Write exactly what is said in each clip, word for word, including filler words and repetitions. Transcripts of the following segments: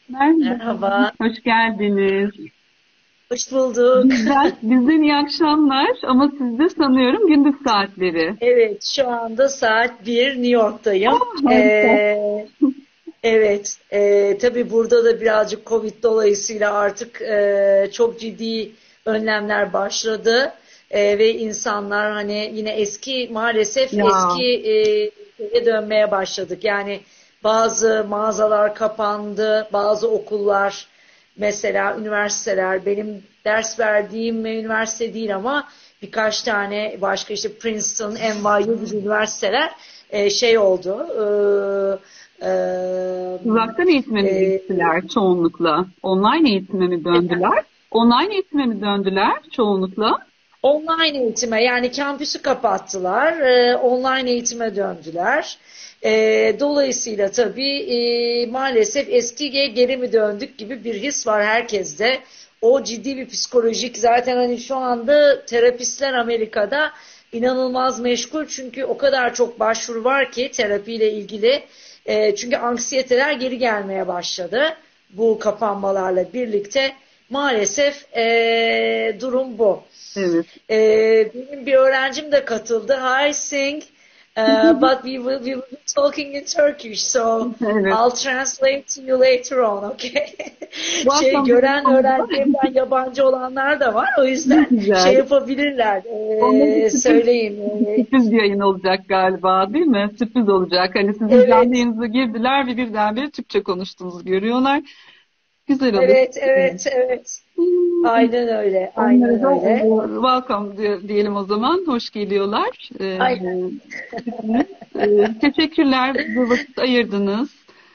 Merhaba, Merhaba, hoş geldiniz. hoş bulduk. Bizden, bizden iyi akşamlar ama sizde sanıyorum gündüz saatleri. Evet, şu anda saat bir New York'tayım. Ah, harika. Ee, evet, e, tabii burada da birazcık Covid dolayısıyla artık e, çok ciddi önlemler başladı. E, ve insanlar hani yine eski maalesef Ya, eski e, şeye dönmeye başladık. Yani bazı mağazalar kapandı, bazı okullar mesela üniversiteler benim ders verdiğim üniversite değil ama birkaç tane başka işte Princeton, N Y U gibi üniversiteler e, şey oldu. E, uzaktan eğitime e, mi e, geçtiler çoğunlukla? Online eğitime mi efendim, döndüler? Online eğitime mi döndüler çoğunlukla? online eğitime yani kampüsü kapattılar, e, online eğitime döndüler. E, dolayısıyla tabii e, maalesef eskiye geri mi döndük gibi bir his var herkeste. O ciddi bir psikolojik zaten hani şu anda terapistler Amerika'da inanılmaz meşgul çünkü o kadar çok başvuru var ki terapiyle ilgili. E, çünkü anksiyeteler geri gelmeye başladı bu kapanmalarla birlikte. Maalesef e, durum bu. Evet. Ee, benim bir öğrencim de katıldı. Hi Sing, uh, but we will, we will be talking in Turkish, so Evet. I'll translate to you later on, okay? Bu Şey akşam gören telefonda öğrencilerimden yabancı olanlar da var. O ne yüzden şey güzel. yapabilirler. Onda bir Ee, sürpriz, söyleyeyim. Ee, sürpriz bir yayın olacak galiba değil mi? Sürpriz olacak. Hani sizin canlı evet, yayınınıza girdiler ve birdenbire Türkçe konuştuğunuzu görüyorlar. Güzel olur. evet, evet, evet. Hmm. Aynen öyle, Onlara aynen da öyle. e, welcome diye- diyelim o zaman. Hoş geliyorlar. E, Aynen. hepiniz. E, teşekkürler. Bize vakit ayırdınız.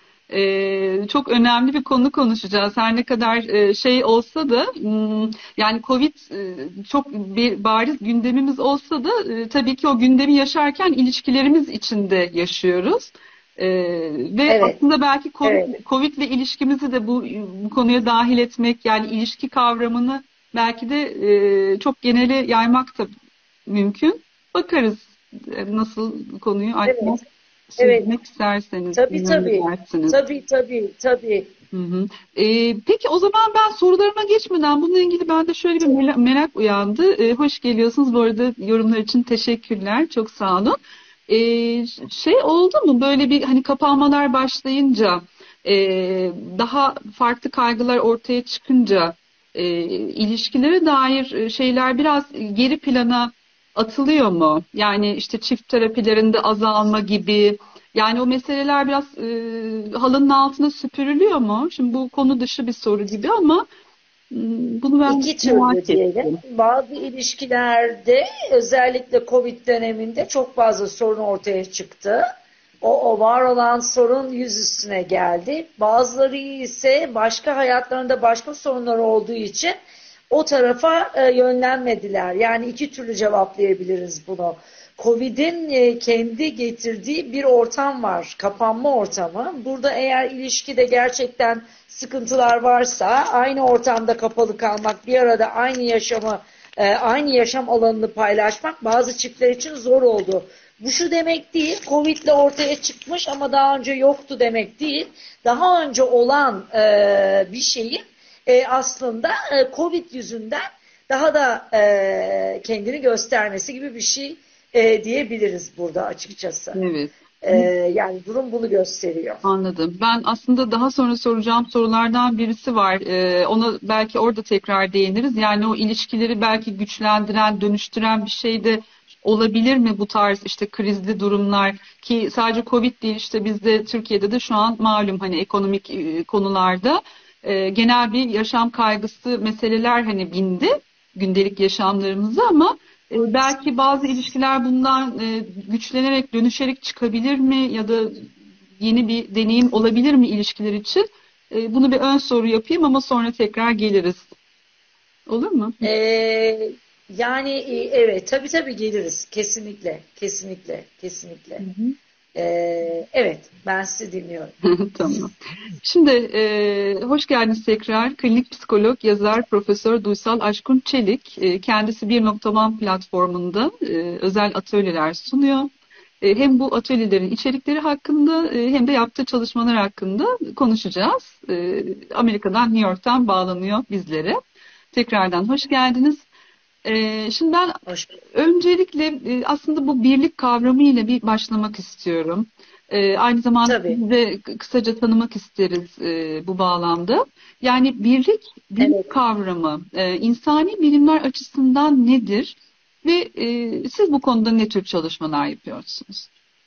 E, çok önemli bir konu konuşacağız. Her ne kadar e, şey olsa da hmm, yani Covid e, çok bir bariz gündemimiz olsa da e, tabii ki o gündemi yaşarken ilişkilerimiz içinde yaşıyoruz. E, ve Evet, aslında belki Covid, evet. Covid ile ilişkimizi de bu, bu konuya dahil etmek yani ilişki kavramını belki de e, çok genele yaymak da mümkün. Bakarız e, nasıl konuyu açmak, Evet, evet. sürdürmek isterseniz, Tabii tabii. yönlendirersiniz. Tabii tabii tabii. Hı hı. Ee, peki o zaman ben sorularıma geçmeden bununla ilgili bende şöyle bir mela- merak uyandı. Ee, hoş geliyorsunuz. Bu arada yorumlar için teşekkürler. Çok sağ olun. Ee, şey oldu mu böyle bir hani kapanmalar başlayınca e, daha farklı kaygılar ortaya çıkınca e, ilişkilere dair e, şeyler biraz geri plana atılıyor mu? Yani işte çift terapilerinde azalma gibi yani o meseleler biraz e, halının altına süpürülüyor mu? Şimdi bu konu dışı bir soru gibi ama m, bunu ben İki türlü merak diyelim. ettim. Bazı ilişkilerde özellikle Covid döneminde çok fazla sorun ortaya çıktı. O, o var olan sorun yüz üstüne geldi. Bazıları ise başka hayatlarında başka sorunlar olduğu için o tarafa e, yönlenmediler. Yani iki türlü cevaplayabiliriz bunu. Covid'in e, kendi getirdiği bir ortam var, kapanma ortamı. Burada eğer ilişkide gerçekten sıkıntılar varsa aynı ortamda kapalı kalmak, bir arada aynı yaşamı, e, aynı yaşam alanını paylaşmak bazı çiftler için zor oldu. Bu şu demek değil, Covid'le ortaya çıkmış ama daha önce yoktu demek değil. Daha önce olan e, bir şeyin e, aslında e, Covid yüzünden daha da e, kendini göstermesi gibi bir şey e, diyebiliriz burada açıkçası. Evet. E, yani durum bunu gösteriyor. Anladım. Ben aslında daha sonra soracağım sorulardan birisi var. Ee, ona belki orada tekrar değiniriz. Yani o ilişkileri belki güçlendiren, dönüştüren bir şey de olabilir mi bu tarz işte krizli durumlar ki sadece Covid değil işte bizde Türkiye'de de şu an malum hani ekonomik e, konularda e, genel bir yaşam kaygısı meseleler hani bindi gündelik yaşamlarımıza ama e, belki bazı ilişkiler bundan e, güçlenerek, dönüşerek çıkabilir mi ya da yeni bir deneyim olabilir mi ilişkiler için? E, bunu bir ön soru yapayım ama sonra tekrar geliriz. Olur mu? Ee, yani e, evet tabii tabii geliriz kesinlikle kesinlikle kesinlikle. Hı hı. Ee, evet ben sizi dinliyorum. Tamam. Şimdi e, hoş geldiniz tekrar. Klinik psikolog, yazar, Profesör Duysal Aşkın Çelik. E, kendisi bir nokta bir platformunda e, özel atölyeler sunuyor. E, hem bu atölyelerin içerikleri hakkında e, hem de yaptığı çalışmalar hakkında konuşacağız. E, Amerika'dan, New York'tan bağlanıyor bizlere. Tekrardan hoş geldiniz. E, şimdi ben Hoş. öncelikle e, aslında bu birlik kavramı ile bir başlamak istiyorum. E, aynı zamanda Tabii. sizi de kısaca tanımak isteriz e, bu bağlamda. Yani birlik, birlik Evet. kavramı e, insani bilimler açısından nedir ve e, siz bu konuda ne tür çalışmalar yapıyorsunuz?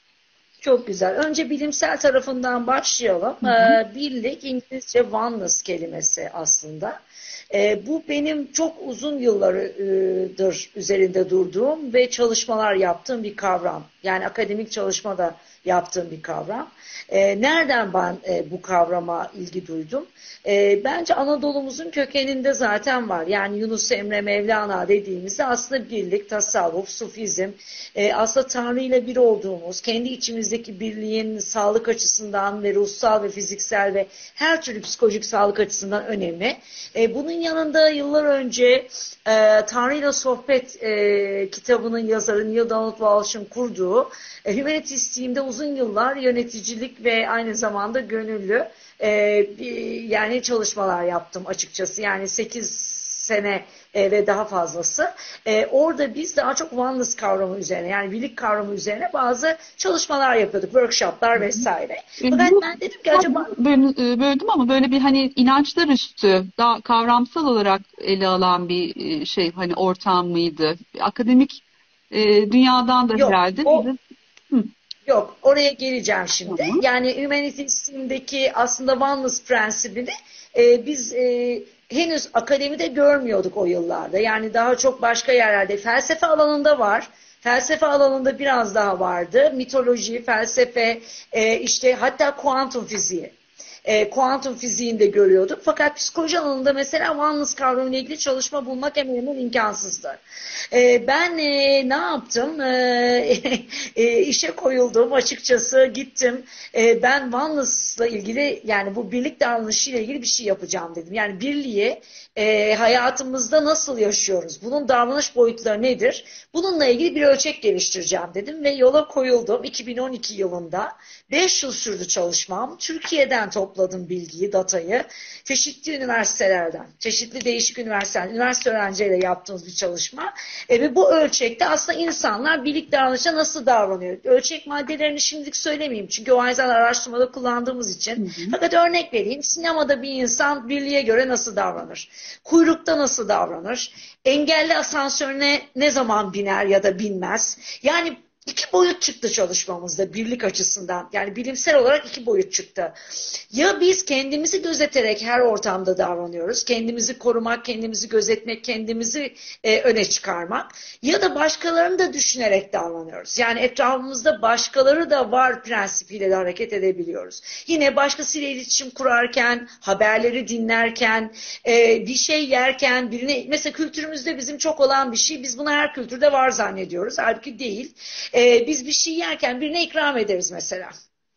Çok güzel. Önce bilimsel tarafından başlayalım. Hı hı. Ee, birlik İngilizce oneness kelimesi aslında. Ee, bu benim çok uzun yıllardır üzerinde durduğum ve çalışmalar yaptığım bir kavram. Yani akademik çalışmada yaptığım bir kavram. Ee, nereden ben e, bu kavrama ilgi duydum? Ee, bence Anadolu'muzun kökeninde zaten var. Yani Yunus Emre Mevlana dediğimizde aslında birlik, tasavvuf, sufizm, e, aslında Tanrı ile bir olduğumuz, kendi içimizdeki birliğin sağlık açısından ve ruhsal ve fiziksel ve her türlü psikolojik sağlık açısından önemi. E, bunun yanında yıllar önce e, Tanrı ile Sohbet e, kitabının yazarı Neil Donald Walsh'ın kurduğu e, Humanities Team'de uzun yıllar yöneticilik ve aynı zamanda gönüllü e, bir, yani çalışmalar yaptım açıkçası. Yani sekiz sene e, ve daha fazlası. E, orada biz daha çok oneness kavramı üzerine, yani birlik kavramı üzerine bazı çalışmalar yapıyorduk. Workshoplar vesaire. E, Fakat Bu ben dedim ki acaba böl- e, böldüm ama böyle bir hani inançlar üstü, daha kavramsal olarak ele alan bir e, şey hani ortam mıydı? Akademik e, dünyadan da yok herhalde o bize. Hı, yok oraya geleceğim şimdi. tamam. Yani humanities'indeki aslında oneness prensibini e, biz e, henüz akademide görmüyorduk o yıllarda. Yani daha çok başka yerlerde felsefe alanında var. Felsefe alanında biraz daha vardı. Mitoloji, felsefe, e, işte hatta kuantum fiziği. E, kuantum fiziğinde görüyorduk. Fakat psikoloji alanında mesela oneness kavramıyla ilgili çalışma bulmak hemen hemen imkansızdı. E, ben e, ne yaptım? E, e, işe koyuldum açıkçası, gittim. E, ben oneness'la ilgili, yani bu birlik davranışıyla ilgili bir şey yapacağım dedim. Yani birliği e, hayatımızda nasıl yaşıyoruz? Bunun davranış boyutları nedir? Bununla ilgili bir ölçek geliştireceğim dedim ve yola koyuldum iki bin on iki yılında. beş yıl sürdü çalışmam. Türkiye'den topladım bilgiyi, datayı. Çeşitli üniversitelerden, çeşitli değişik üniversiteler, üniversite öğrencileriyle yaptığımız bir çalışma. E, ve bu ölçekte aslında insanlar birlik davranışa nasıl davranıyor? Ölçek maddelerini şimdilik söylemeyeyim. Çünkü o aynı zamanda araştırmada kullandığımız Hı için. hı. Fakat örnek vereyim. Sinemada bir insan birliğe göre nasıl davranır? Kuyrukta nasıl davranır? Engelli asansörüne ne zaman biner ya da binmez? Yani İki boyut çıktı çalışmamızda birlik açısından. Yani bilimsel olarak iki boyut çıktı. Ya biz kendimizi gözeterek her ortamda davranıyoruz. Kendimizi korumak, kendimizi gözetmek, kendimizi e, öne çıkarmak. Ya da başkalarını da düşünerek davranıyoruz. Yani etrafımızda başkaları da var prensibiyle de hareket edebiliyoruz. Yine başkasıyla iletişim kurarken, haberleri dinlerken, e, bir şey yerken, birine, mesela kültürümüzde bizim çok olan bir şey, biz bunu her kültürde var zannediyoruz. Halbuki değil. Ee, biz bir şey yerken birine ikram ederiz mesela.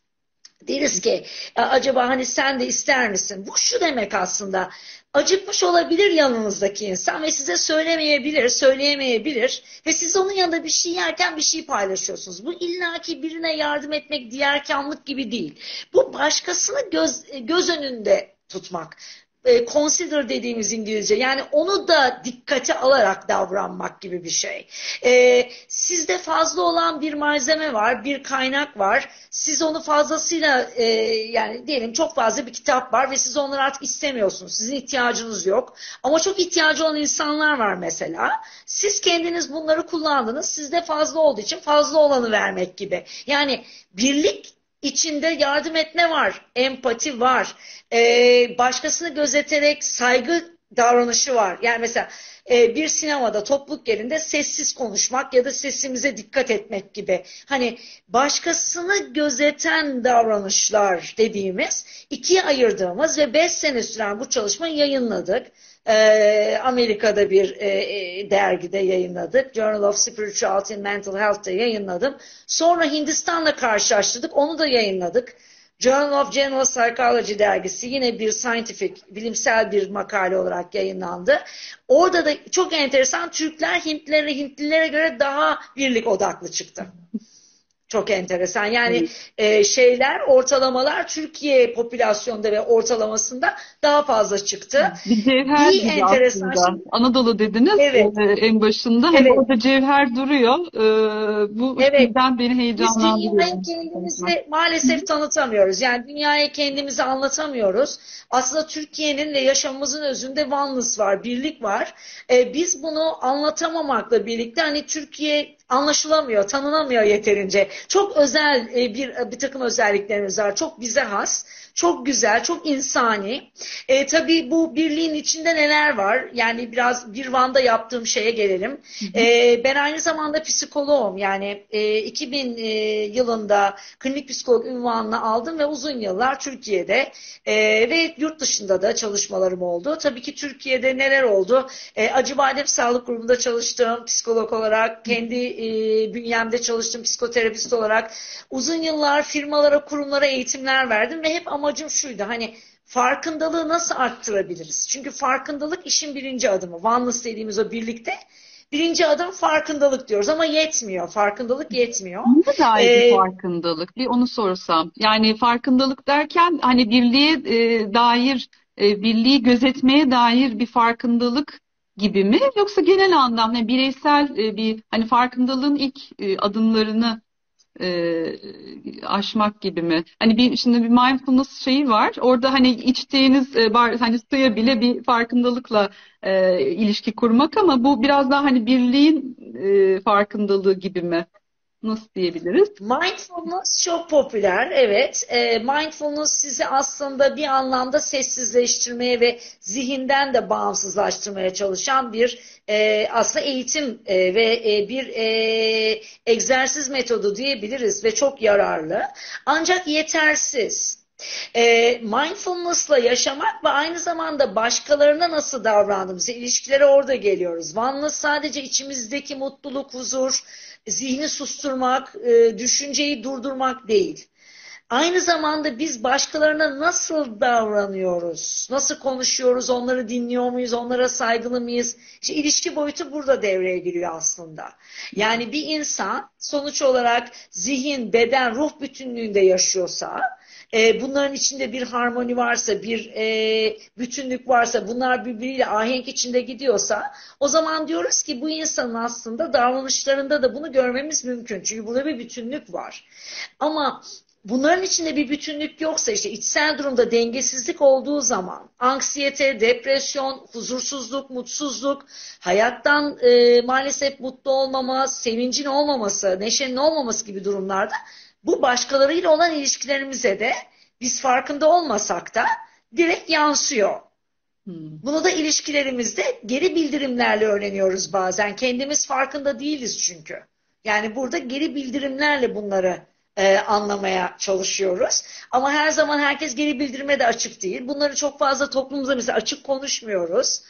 Deriz ki acaba hani sen de ister misin? Bu şu demek aslında. Acıkmış olabilir yanınızdaki insan ve size söylemeyebilir, söyleyemeyebilir ve siz onun yanında bir şey yerken bir şey paylaşıyorsunuz. Bu illaki birine yardım etmek, diğerkamlık gibi değil. Bu başkasını göz, göz önünde tutmak. Consider dediğimiz İngilizce, yani onu da dikkate alarak davranmak gibi bir şey. Ee, sizde fazla olan bir malzeme var, bir kaynak var. Siz onu fazlasıyla e, yani diyelim çok fazla bir kitap var ve siz onları artık istemiyorsunuz. Sizin ihtiyacınız yok. Ama çok ihtiyacı olan insanlar var mesela. Siz kendiniz bunları kullandınız. Sizde fazla olduğu için fazla olanı vermek gibi. Yani birlik içinde yardım etme var, empati var, ee, başkasını gözeterek saygı davranışı var. Yani mesela e, bir sinemada topluluk yerinde sessiz konuşmak ya da sesimize dikkat etmek gibi. Hani başkasını gözeten davranışlar dediğimiz, ikiye ayırdığımız ve beş sene süren bu çalışmayı yayınladık. Ee, Amerika'da bir e, dergide yayınladık. Journal of Spirituality and Mental Health'ta yayınladım. Sonra Hindistan'la karşılaştırdık. Onu da yayınladık. Journal of General Psychology dergisi yine bir scientific, bilimsel bir makale olarak yayınlandı. Orada da çok enteresan, Türkler Hintlilere, Hintlilere göre daha birlik odaklı çıktı. Çok enteresan. Yani Evet. e, şeyler, ortalamalar Türkiye popülasyonda ve ortalamasında daha fazla çıktı. Bir cevher Bir gibi enteresan aslında. şey. Anadolu dediniz Evet, e, en başında. Hani evet. orada cevher duruyor. E, bu Evet, yüzden beni biz heyecanlandırıyor dünyayı bu konuşmak. kendimizi maalesef tanıtamıyoruz. Yani dünyaya kendimizi anlatamıyoruz. Aslında Türkiye'nin ve yaşamımızın özünde oneness var, birlik var. Ee, biz bunu anlatamamakla birlikte hani Türkiye anlaşılamıyor, tanınamıyor yeterince. Çok özel e, bir bir takım özelliklerimiz var. Çok bize has, çok güzel, çok insani. E, tabii bu birliğin içinde neler var? Yani biraz bir Van'da yaptığım şeye gelelim. Hı hı. E, ben aynı zamanda psikoloğum. Yani e, iki bin e, yılında klinik psikolog unvanını aldım ve uzun yıllar Türkiye'de e, ve yurt dışında da çalışmalarım oldu. Tabii ki Türkiye'de neler oldu? E, Acıbadem Sağlık Grubu'nda çalıştım psikolog olarak. Kendi e, bünyemde çalıştım psikoterapist olarak. Uzun yıllar firmalara, kurumlara eğitimler verdim ve hep amacım şuydu. Hani farkındalığı nasıl arttırabiliriz? Çünkü farkındalık işin birinci adımı. Oneness dediğimiz o birlikte. Birinci adım farkındalık diyoruz ama yetmiyor. Farkındalık yetmiyor. Neye dair bir Ee, farkındalık? Bir onu sorsam. Yani farkındalık derken hani birliğe e, dair, e, birliği gözetmeye dair bir farkındalık gibi mi? Yoksa genel anlamda hani bireysel e, bir hani farkındalığın ilk e, adımlarını e, aşmak gibi mi? Hani bir şimdi bir mindfulness şeyi var. Orada hani içtiğiniz e, bar, hani suya bile bir farkındalıkla e, ilişki kurmak ama bu biraz daha hani birliğin e, farkındalığı gibi mi? Nasıl diyebiliriz? Mindfulness çok popüler, evet. E, mindfulness sizi aslında bir anlamda sessizleştirmeye ve zihinden de bağımsızlaştırmaya çalışan bir e, aslında eğitim e, ve e, bir e, egzersiz metodu diyebiliriz ve çok yararlı. Ancak yetersiz. E, mindfulness'la yaşamak ve aynı zamanda başkalarına nasıl davrandığımız, ilişkilere orada geliyoruz. Oneness sadece içimizdeki mutluluk, huzur, zihni susturmak, e, düşünceyi durdurmak değil. Aynı zamanda biz başkalarına nasıl davranıyoruz, nasıl konuşuyoruz, onları dinliyor muyuz, onlara saygılı mıyız? İşte ilişki boyutu burada devreye giriyor aslında. Yani bir insan sonuç olarak zihin, beden, ruh bütünlüğünde yaşıyorsa, e, bunların içinde bir harmoni varsa, bir e, bütünlük varsa, bunlar birbiriyle ahenk içinde gidiyorsa, o zaman diyoruz ki bu insanın aslında davranışlarında da bunu görmemiz mümkün. Çünkü burada bir bütünlük var. Ama bunların içinde bir bütünlük yoksa, işte içsel durumda dengesizlik olduğu zaman anksiyete, depresyon, huzursuzluk, mutsuzluk, hayattan e, maalesef mutlu olmama, sevincin olmaması, neşenin olmaması gibi durumlarda bu başkalarıyla olan ilişkilerimize de biz farkında olmasak da direkt yansıyor. Hmm. Bunu da ilişkilerimizde geri bildirimlerle öğreniyoruz bazen. Kendimiz farkında değiliz çünkü. Yani burada geri bildirimlerle bunları e, anlamaya çalışıyoruz. Ama her zaman herkes geri bildirime de açık değil. Bunları çok fazla toplumumuzda mesela açık konuşmuyoruz.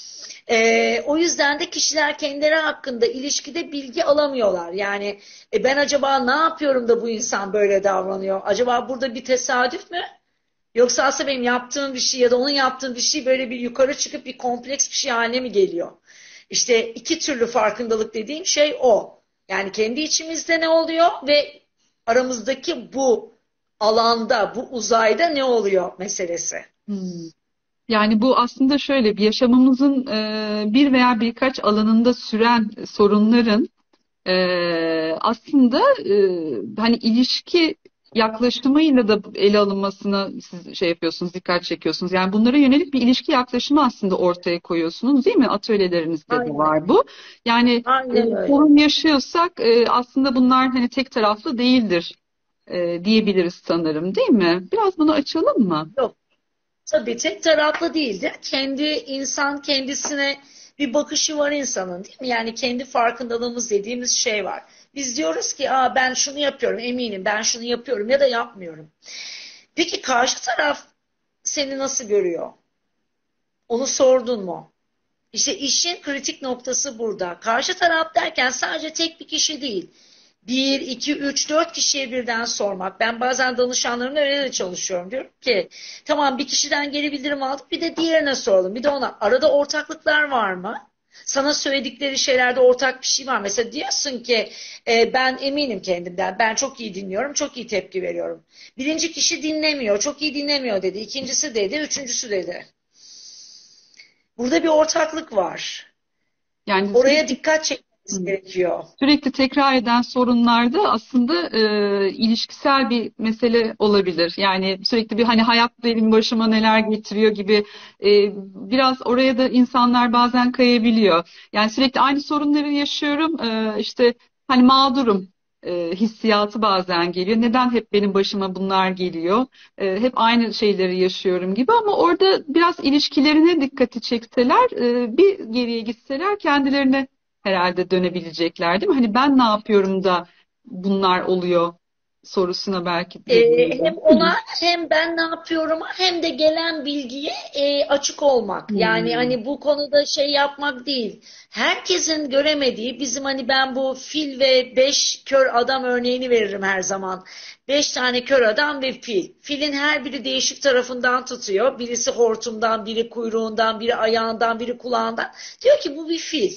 E, o yüzden de kişiler kendileri hakkında ilişkide bilgi alamıyorlar. Yani e, ben acaba ne yapıyorum da bu insan böyle davranıyor? Acaba burada bir tesadüf mü? Yoksa aslında benim yaptığım bir şey ya da onun yaptığı bir şey böyle bir yukarı çıkıp bir kompleks bir şey haline mi geliyor? İşte iki türlü farkındalık dediğim şey o. Yani kendi içimizde ne oluyor ve aramızdaki bu alanda, bu uzayda ne oluyor meselesi. Hmm. Yani bu aslında şöyle bir yaşamımızın e, bir veya birkaç alanında süren sorunların e, aslında e, hani ilişki yaklaşımıyla da ele alınmasına siz şey yapıyorsunuz, dikkat çekiyorsunuz. Yani bunlara yönelik bir ilişki yaklaşımı aslında ortaya koyuyorsunuz, değil mi? Atölyelerinizde de Aynen. var bu. Yani e, Aynen öyle. sorun yaşıyorsak e, aslında bunlar hani tek taraflı değildir e, diyebiliriz sanırım, değil mi? Biraz bunu açalım mı? Yok. Tabii tek taraflı değildir. Kendi insan kendisine bir bakışı var insanın, değil mi? Yani kendi farkındalığımız dediğimiz şey var. Biz diyoruz ki, aa, ben şunu yapıyorum, eminim ben şunu yapıyorum ya da yapmıyorum. Peki karşı taraf seni nasıl görüyor? Onu sordun mu? İşte işin kritik noktası burada. Karşı taraf derken sadece tek bir kişi değil. Bir, iki, üç, dört kişiye birden sormak. Ben bazen danışanlarımla öyle de çalışıyorum. Diyorum ki tamam, bir kişiden geri bildirim aldık, bir de diğerine soralım. Bir de ona, arada ortaklıklar var mı? Sana söyledikleri şeylerde ortak bir şey var. Mesela diyorsun ki e, ben eminim kendimden. Ben çok iyi dinliyorum, çok iyi tepki veriyorum. Birinci kişi dinlemiyor, çok iyi dinlemiyor dedi. İkincisi dedi, üçüncüsü dedi. Burada bir ortaklık var. Yani Oraya sürekli, dikkat çekmemiz gerekiyor. sürekli tekrar eden sorunlarda aslında e, ilişkisel bir mesele olabilir. Yani sürekli bir hani hayat benim başıma neler getiriyor gibi e, biraz oraya da insanlar bazen kayabiliyor. Yani sürekli aynı sorunları yaşıyorum. E, işte hani mağdurum e, hissiyatı bazen geliyor. Neden hep benim başıma bunlar geliyor? E, hep aynı şeyleri yaşıyorum gibi ama orada biraz ilişkilerine dikkati çekseler, e, bir geriye gitseler kendilerine herhalde dönebilecekler değil mi? Hani ben ne yapıyorum da bunlar oluyor sorusuna belki Ee, dediğimde. hem ona hem ben ne yapıyorum hem de gelen bilgiye e, açık olmak. Yani Hmm. hani bu konuda şey yapmak değil. Herkesin göremediği bizim hani ben bu fil ve beş kör adam örneğini veririm her zaman. Beş tane kör adam ve fil. Filin her biri değişik tarafından tutuyor. Birisi hortumdan, biri kuyruğundan, biri ayağından, biri kulağından. Diyor ki bu bir fil.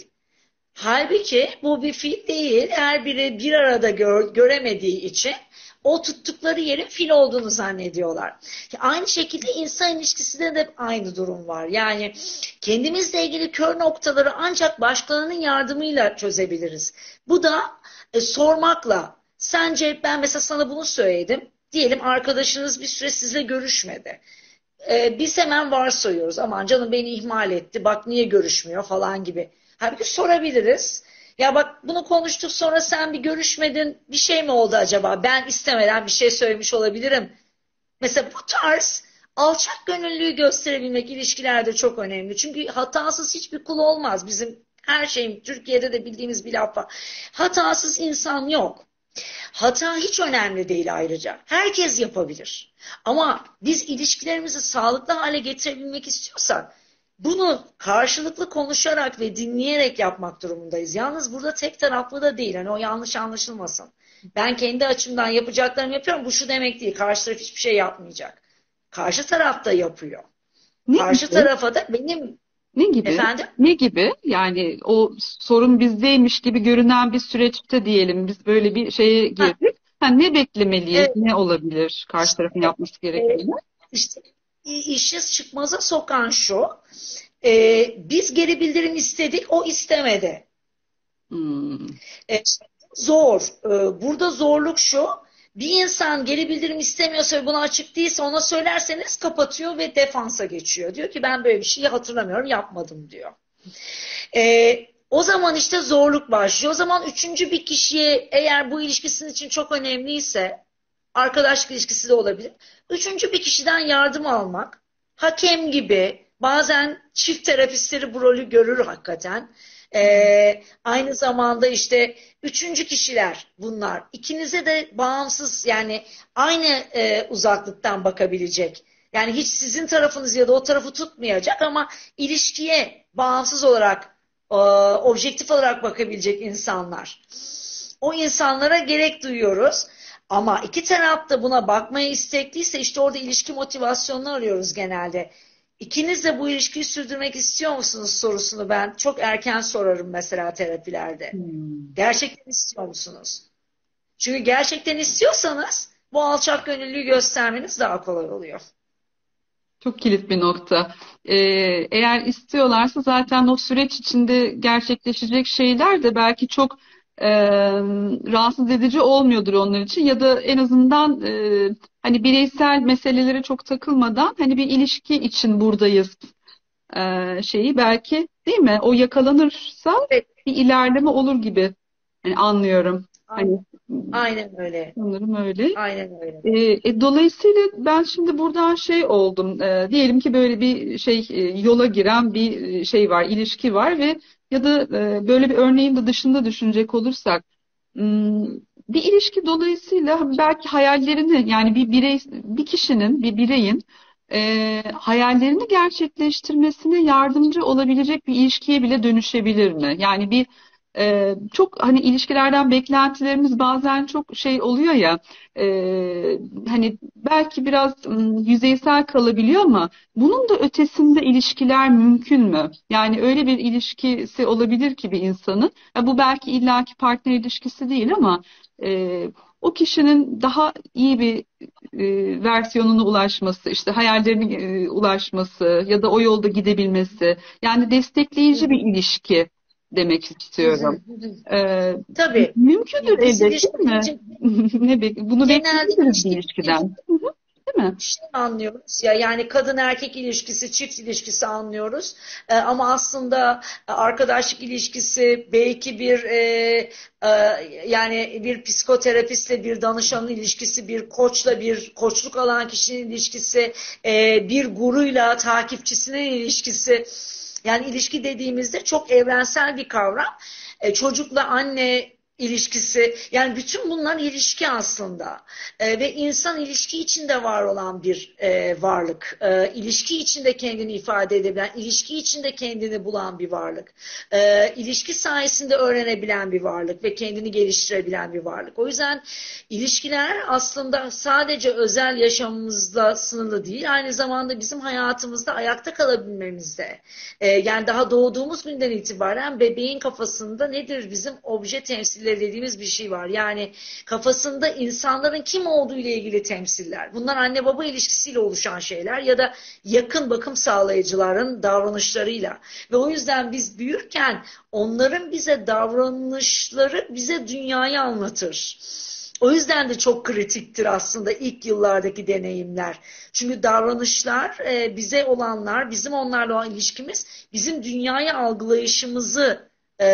Halbuki bu bir fil değil. Her biri bir arada gör, göremediği için o tuttukları yerin fil olduğunu zannediyorlar. Aynı şekilde insan ilişkisinde de aynı durum var. Yani kendimizle ilgili kör noktaları ancak başkalarının yardımıyla çözebiliriz. Bu da e, sormakla. Sence ben mesela sana bunu söyledim. Diyelim arkadaşınız bir süre sizle görüşmedi. Ee, biz hemen varsayıyoruz. Aman canım beni ihmal etti. Bak niye görüşmüyor falan gibi. Halbuki sorabiliriz. Ya bak bunu konuştuk sonra sen bir görüşmedin. Bir şey mi oldu acaba? Ben istemeden bir şey söylemiş olabilirim. Mesela bu tarz alçak gönüllülüğü gösterebilmek ilişkilerde çok önemli. Çünkü hatasız hiçbir kul olmaz. Bizim her şeyin Türkiye'de de bildiğimiz bir laf var. Hatasız insan yok. Hata hiç önemli değil ayrıca. Herkes yapabilir. Ama biz ilişkilerimizi sağlıklı hale getirebilmek istiyorsak bunu karşılıklı konuşarak ve dinleyerek yapmak durumundayız. Yalnız burada tek taraflı da değil. Hani o yanlış anlaşılmasın. Ben kendi açımdan yapacaklarımı yapıyorum. Bu şu demek değil. Karşı taraf hiçbir şey yapmayacak. Karşı taraf da yapıyor. Ne Karşı gibi? tarafa da benim Ne gibi? efendim Ne gibi? Yani o sorun bizdeymiş gibi görünen bir süreçte diyelim biz böyle bir şeye heh, girdik. Ha, ne beklemeliyiz? evet, Ne olabilir karşı tarafın işte, yapması e, gerekeni? işte işi çıkmaza sokan şu. E, biz geri bildirim istedik, o istemedi. Hmm. E, zor. E, burada zorluk şu. Bir insan geri bildirim istemiyorsa ve buna açık değilse ona söylerseniz kapatıyor ve defansa geçiyor. Diyor ki ben böyle bir şeyi hatırlamıyorum, yapmadım diyor. E, o zaman işte zorluk başlıyor. O zaman üçüncü bir kişiye eğer bu ilişkisinin için çok önemliyse arkadaşlık ilişkisi de olabilir. Üçüncü bir kişiden yardım almak, hakem gibi bazen çift terapistleri bu rolü görür hakikaten. Ee, aynı zamanda işte üçüncü kişiler bunlar. İkinize de bağımsız yani aynı e, uzaklıktan bakabilecek. Yani hiç sizin tarafınız ya da o tarafı tutmayacak ama ilişkiye bağımsız olarak, e, objektif olarak bakabilecek insanlar. O insanlara gerek duyuyoruz. Ama iki taraf da buna bakmaya istekliyse işte orada ilişki motivasyonunu arıyoruz genelde. İkiniz de bu ilişkiyi sürdürmek istiyor musunuz sorusunu ben çok erken sorarım mesela terapilerde. Hmm. Gerçekten istiyor musunuz? Çünkü gerçekten istiyorsanız bu alçak gönüllülüğü göstermeniz daha kolay oluyor. Çok kilit bir nokta. Ee, eğer istiyorlarsa zaten o süreç içinde gerçekleşecek şeyler de belki çok e, rahatsız edici olmuyordur onlar için ya da en azından e, hani bireysel meselelere çok takılmadan hani bir ilişki için buradayız e, şeyi belki değil mi? O yakalanırsa Evet, bir ilerleme olur gibi. Yani anlıyorum. Hani aynen öyle. sanırım öyle. Aynen öyle. E, e, dolayısıyla ben şimdi buradan şey oldum. E, diyelim ki böyle bir şey e, yola giren bir e, şey var, ilişki var ve ya da e, böyle bir örneğin de dışında düşünecek olursak m, bir ilişki dolayısıyla belki hayallerini yani bir birey, bir kişinin, bir bireyin e, hayallerini gerçekleştirmesine yardımcı olabilecek bir ilişkiye bile dönüşebilir mi? Yani bir e, çok hani ilişkilerden beklentilerimiz bazen çok şey oluyor ya, e, hani belki biraz ım, yüzeysel kalabiliyor ama bunun da ötesinde ilişkiler mümkün mü? Yani öyle bir ilişkisi olabilir ki bir insanın. Ya bu belki illaki partner ilişkisi değil ama e, o kişinin daha iyi bir e, versiyonuna ulaşması, işte hayallerine e, ulaşması ya da o yolda gidebilmesi. Yani Hı destekleyici bir hı, ilişki demek hı hı, istiyorum. hı hı. Ee, Tabii. mümkündür Biz elbet, değil ilişki mi? deyince Ne bek bunu genelde bekleyebiliriz bir ilişki ilişkiden. Hı hı, değil mi? şey anlıyoruz ya, yani kadın erkek ilişkisi, çift ilişkisi anlıyoruz. Ee, ama aslında e, arkadaşlık ilişkisi belki bir e, e, yani bir psikoterapistle bir danışanın ilişkisi, bir koçla bir koçluk alan kişinin ilişkisi, e, bir guruyla takipçisinin ilişkisi. Yani ilişki dediğimizde çok evrensel bir kavram. E, çocukla anne ilişkisi, yani bütün bunlar ilişki aslında. E, ve insan ilişki içinde var olan bir e, varlık. E, ilişki içinde kendini ifade edebilen, ilişki içinde kendini bulan bir varlık. E, ilişki sayesinde öğrenebilen bir varlık ve kendini geliştirebilen bir varlık. O yüzden ilişkiler aslında sadece özel yaşamımızla sınırlı değil, aynı zamanda bizim hayatımızda ayakta kalabilmemizde. E, yani daha doğduğumuz günden itibaren bebeğin kafasında nedir, bizim obje temsilleri dediğimiz bir şey var. Yani kafasında insanların kim olduğu ile ilgili temsiller. Bunlar anne baba ilişkisiyle oluşan şeyler ya da yakın bakım sağlayıcıların davranışlarıyla. Ve o yüzden biz büyürken onların bize davranışları bize dünyayı anlatır. O yüzden de çok kritiktir aslında ilk yıllardaki deneyimler. Çünkü davranışlar, e, bize olanlar, bizim onlarla olan ilişkimiz bizim dünyayı algılayışımızı e,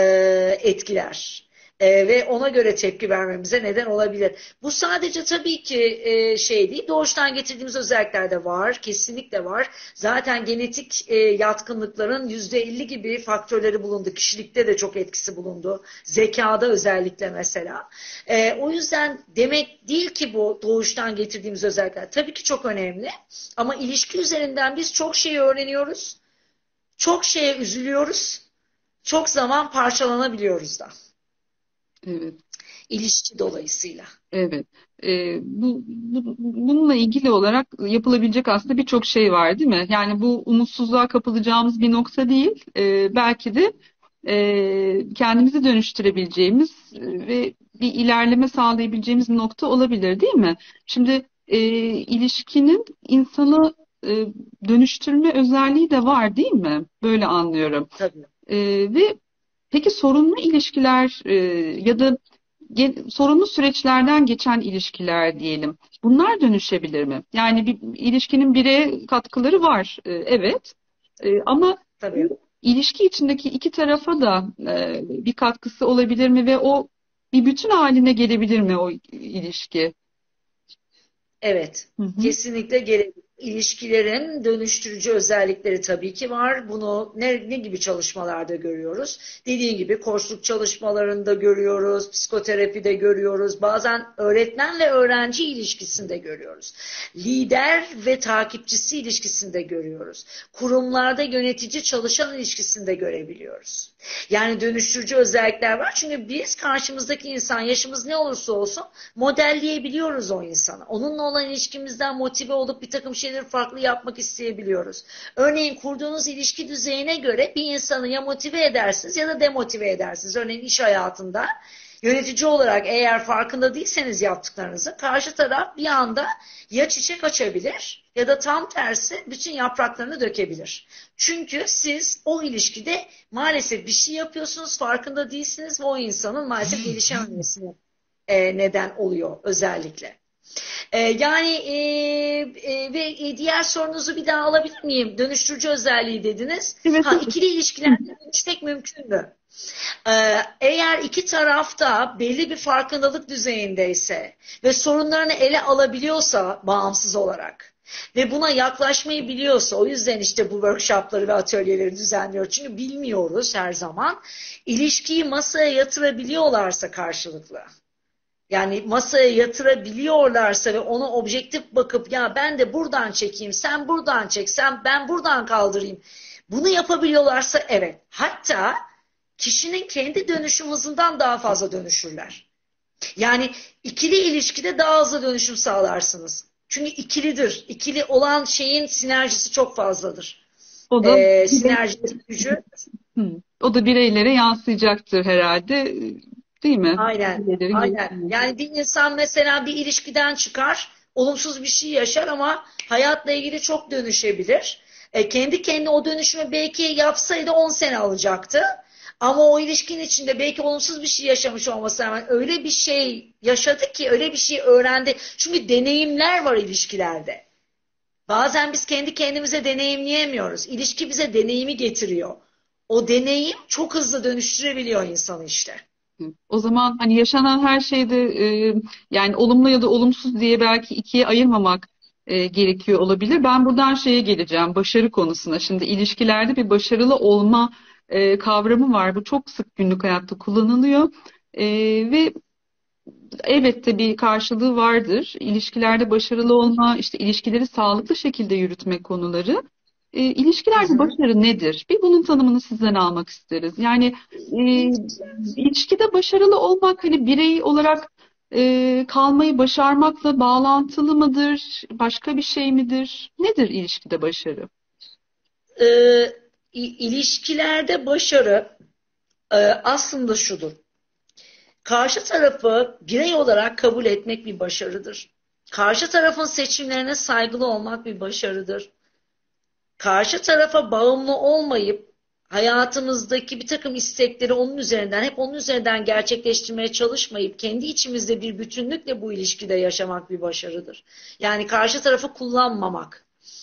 etkiler. E, ve ona göre tepki vermemize neden olabilir. Bu sadece tabii ki e, şey değil, doğuştan getirdiğimiz özellikler de var, kesinlikle var. Zaten genetik e, yatkınlıkların yüzde elli gibi faktörleri bulundu, kişilikte de çok etkisi bulundu, zekada özellikle mesela. E, o yüzden demek değil ki bu doğuştan getirdiğimiz özellikler. Tabii ki çok önemli ama ilişki üzerinden biz çok şey öğreniyoruz, çok şeye üzülüyoruz, çok zaman parçalanabiliyoruz da. Evet. İlişki dolayısıyla. Evet. Ee, bu, bu- bununla ilgili olarak yapılabilecek aslında birçok şey var, değil mi? Yani bu umutsuzluğa kapılacağımız bir nokta değil. Ee, belki de e, kendimizi dönüştürebileceğimiz e, ve bir ilerleme sağlayabileceğimiz bir nokta olabilir, değil mi? Şimdi e, ilişkinin insanı e, dönüştürme özelliği de var, değil mi? Böyle anlıyorum. Tabii. Ee, ve peki sorunlu ilişkiler e, ya da ge- sorunlu süreçlerden geçen ilişkiler diyelim. Bunlar dönüşebilir mi? Yani bir ilişkinin bireye katkıları var, e, evet. E, ama Tabii. bu ilişki içindeki iki tarafa da e, bir katkısı olabilir mi ve o bir bütün haline gelebilir mi o ilişki? Evet, Hı hı. kesinlikle gerekli. İlişkilerin dönüştürücü özellikleri tabii ki var. Bunu ne, ne gibi çalışmalarda görüyoruz? Dediğim gibi koçluk çalışmalarında görüyoruz, psikoterapide görüyoruz, bazen öğretmen ve öğrenci ilişkisinde görüyoruz. Lider ve takipçisi ilişkisinde görüyoruz. Kurumlarda yönetici çalışan ilişkisinde görebiliyoruz. Yani dönüştürücü özellikler var. Çünkü biz karşımızdaki insan, yaşımız ne olursa olsun, modelleyebiliyoruz o insanı. Onunla olan ilişkimizden motive olup bir takım şeyleri farklı yapmak isteyebiliyoruz. Örneğin kurduğunuz ilişki düzeyine göre bir insanı ya motive edersiniz ya da demotive edersiniz. Örneğin iş hayatında yönetici olarak eğer farkında değilseniz yaptıklarınızı, karşı taraf bir anda ya çiçek açabilir ya da tam tersi bütün yapraklarını dökebilir. Çünkü siz o ilişkide maalesef bir şey yapıyorsunuz, farkında değilsiniz ve o insanın maalesef gelişememesine e, neden oluyor özellikle. E, yani e, e, ve e, diğer sorunuzu bir daha alabilir miyim? Dönüştürücü özelliği dediniz. Evet, Ha, evet. ikili ilişkilerde dönüşmek mümkün mü? Ee, eğer iki tarafta belli bir farkındalık düzeyindeyse ve sorunlarını ele alabiliyorsa bağımsız olarak ve buna yaklaşmayı biliyorsa, o yüzden işte bu workshopları ve atölyeleri düzenliyor. Çünkü bilmiyoruz her zaman. İlişkiyi masaya yatırabiliyorlarsa karşılıklı. Yani masaya yatırabiliyorlarsa ve ona objektif bakıp ya ben de buradan çekeyim, sen buradan çek, sen ben buradan kaldırayım. Bunu yapabiliyorlarsa evet. Hatta kişinin kendi dönüşüm hızından daha fazla dönüşürler. Yani ikili ilişkide daha hızlı dönüşüm sağlarsınız. Çünkü ikilidir. İkili olan şeyin sinerjisi çok fazladır. O da Ee, sinerji gücü. Hı. O da bireylere yansıyacaktır herhalde, değil mi? Aynen. Bireylerin Aynen. gelişimi. Yani bir insan mesela bir ilişkiden çıkar, olumsuz bir şey yaşar ama hayatla ilgili çok dönüşebilir. E, kendi kendine o dönüşümü belki yapsaydı on sene alacaktı. Ama o ilişkinin içinde belki olumsuz bir şey yaşamış olmasına rağmen öyle bir şey yaşadı ki, öyle bir şey öğrendi. Çünkü deneyimler var ilişkilerde. Bazen biz kendi kendimize deneyimleyemiyoruz. İlişki bize deneyimi getiriyor. O deneyim çok hızlı dönüştürebiliyor insanı işte. O zaman hani yaşanan her şeyde e, yani olumlu ya da olumsuz diye belki ikiye ayırmamak e, gerekiyor olabilir. Ben buradan şeye geleceğim, başarı konusuna. Şimdi ilişkilerde bir başarılı olma e, kavramı var. Bu çok sık günlük hayatta kullanılıyor. E, ve elbette bir karşılığı vardır. İlişkilerde başarılı olma, işte ilişkileri sağlıklı şekilde yürütme konuları. E, Hı ilişkilerde hı. başarı nedir? Bir bunun tanımını sizden almak isteriz. Yani e, ilişkide başarılı olmak hani birey olarak e, kalmayı başarmakla bağlantılı mıdır? Başka bir şey midir? Nedir ilişkide başarı? Ee, i- ilişkilerde başarı e, aslında şudur. Karşı tarafı birey olarak kabul etmek bir başarıdır. Karşı tarafın seçimlerine saygılı olmak bir başarıdır. Karşı tarafa bağımlı olmayıp hayatımızdaki bir takım istekleri onun üzerinden, hep onun üzerinden gerçekleştirmeye çalışmayıp kendi içimizde bir bütünlükle bu ilişkide yaşamak bir başarıdır. Yani karşı tarafı kullanmamak.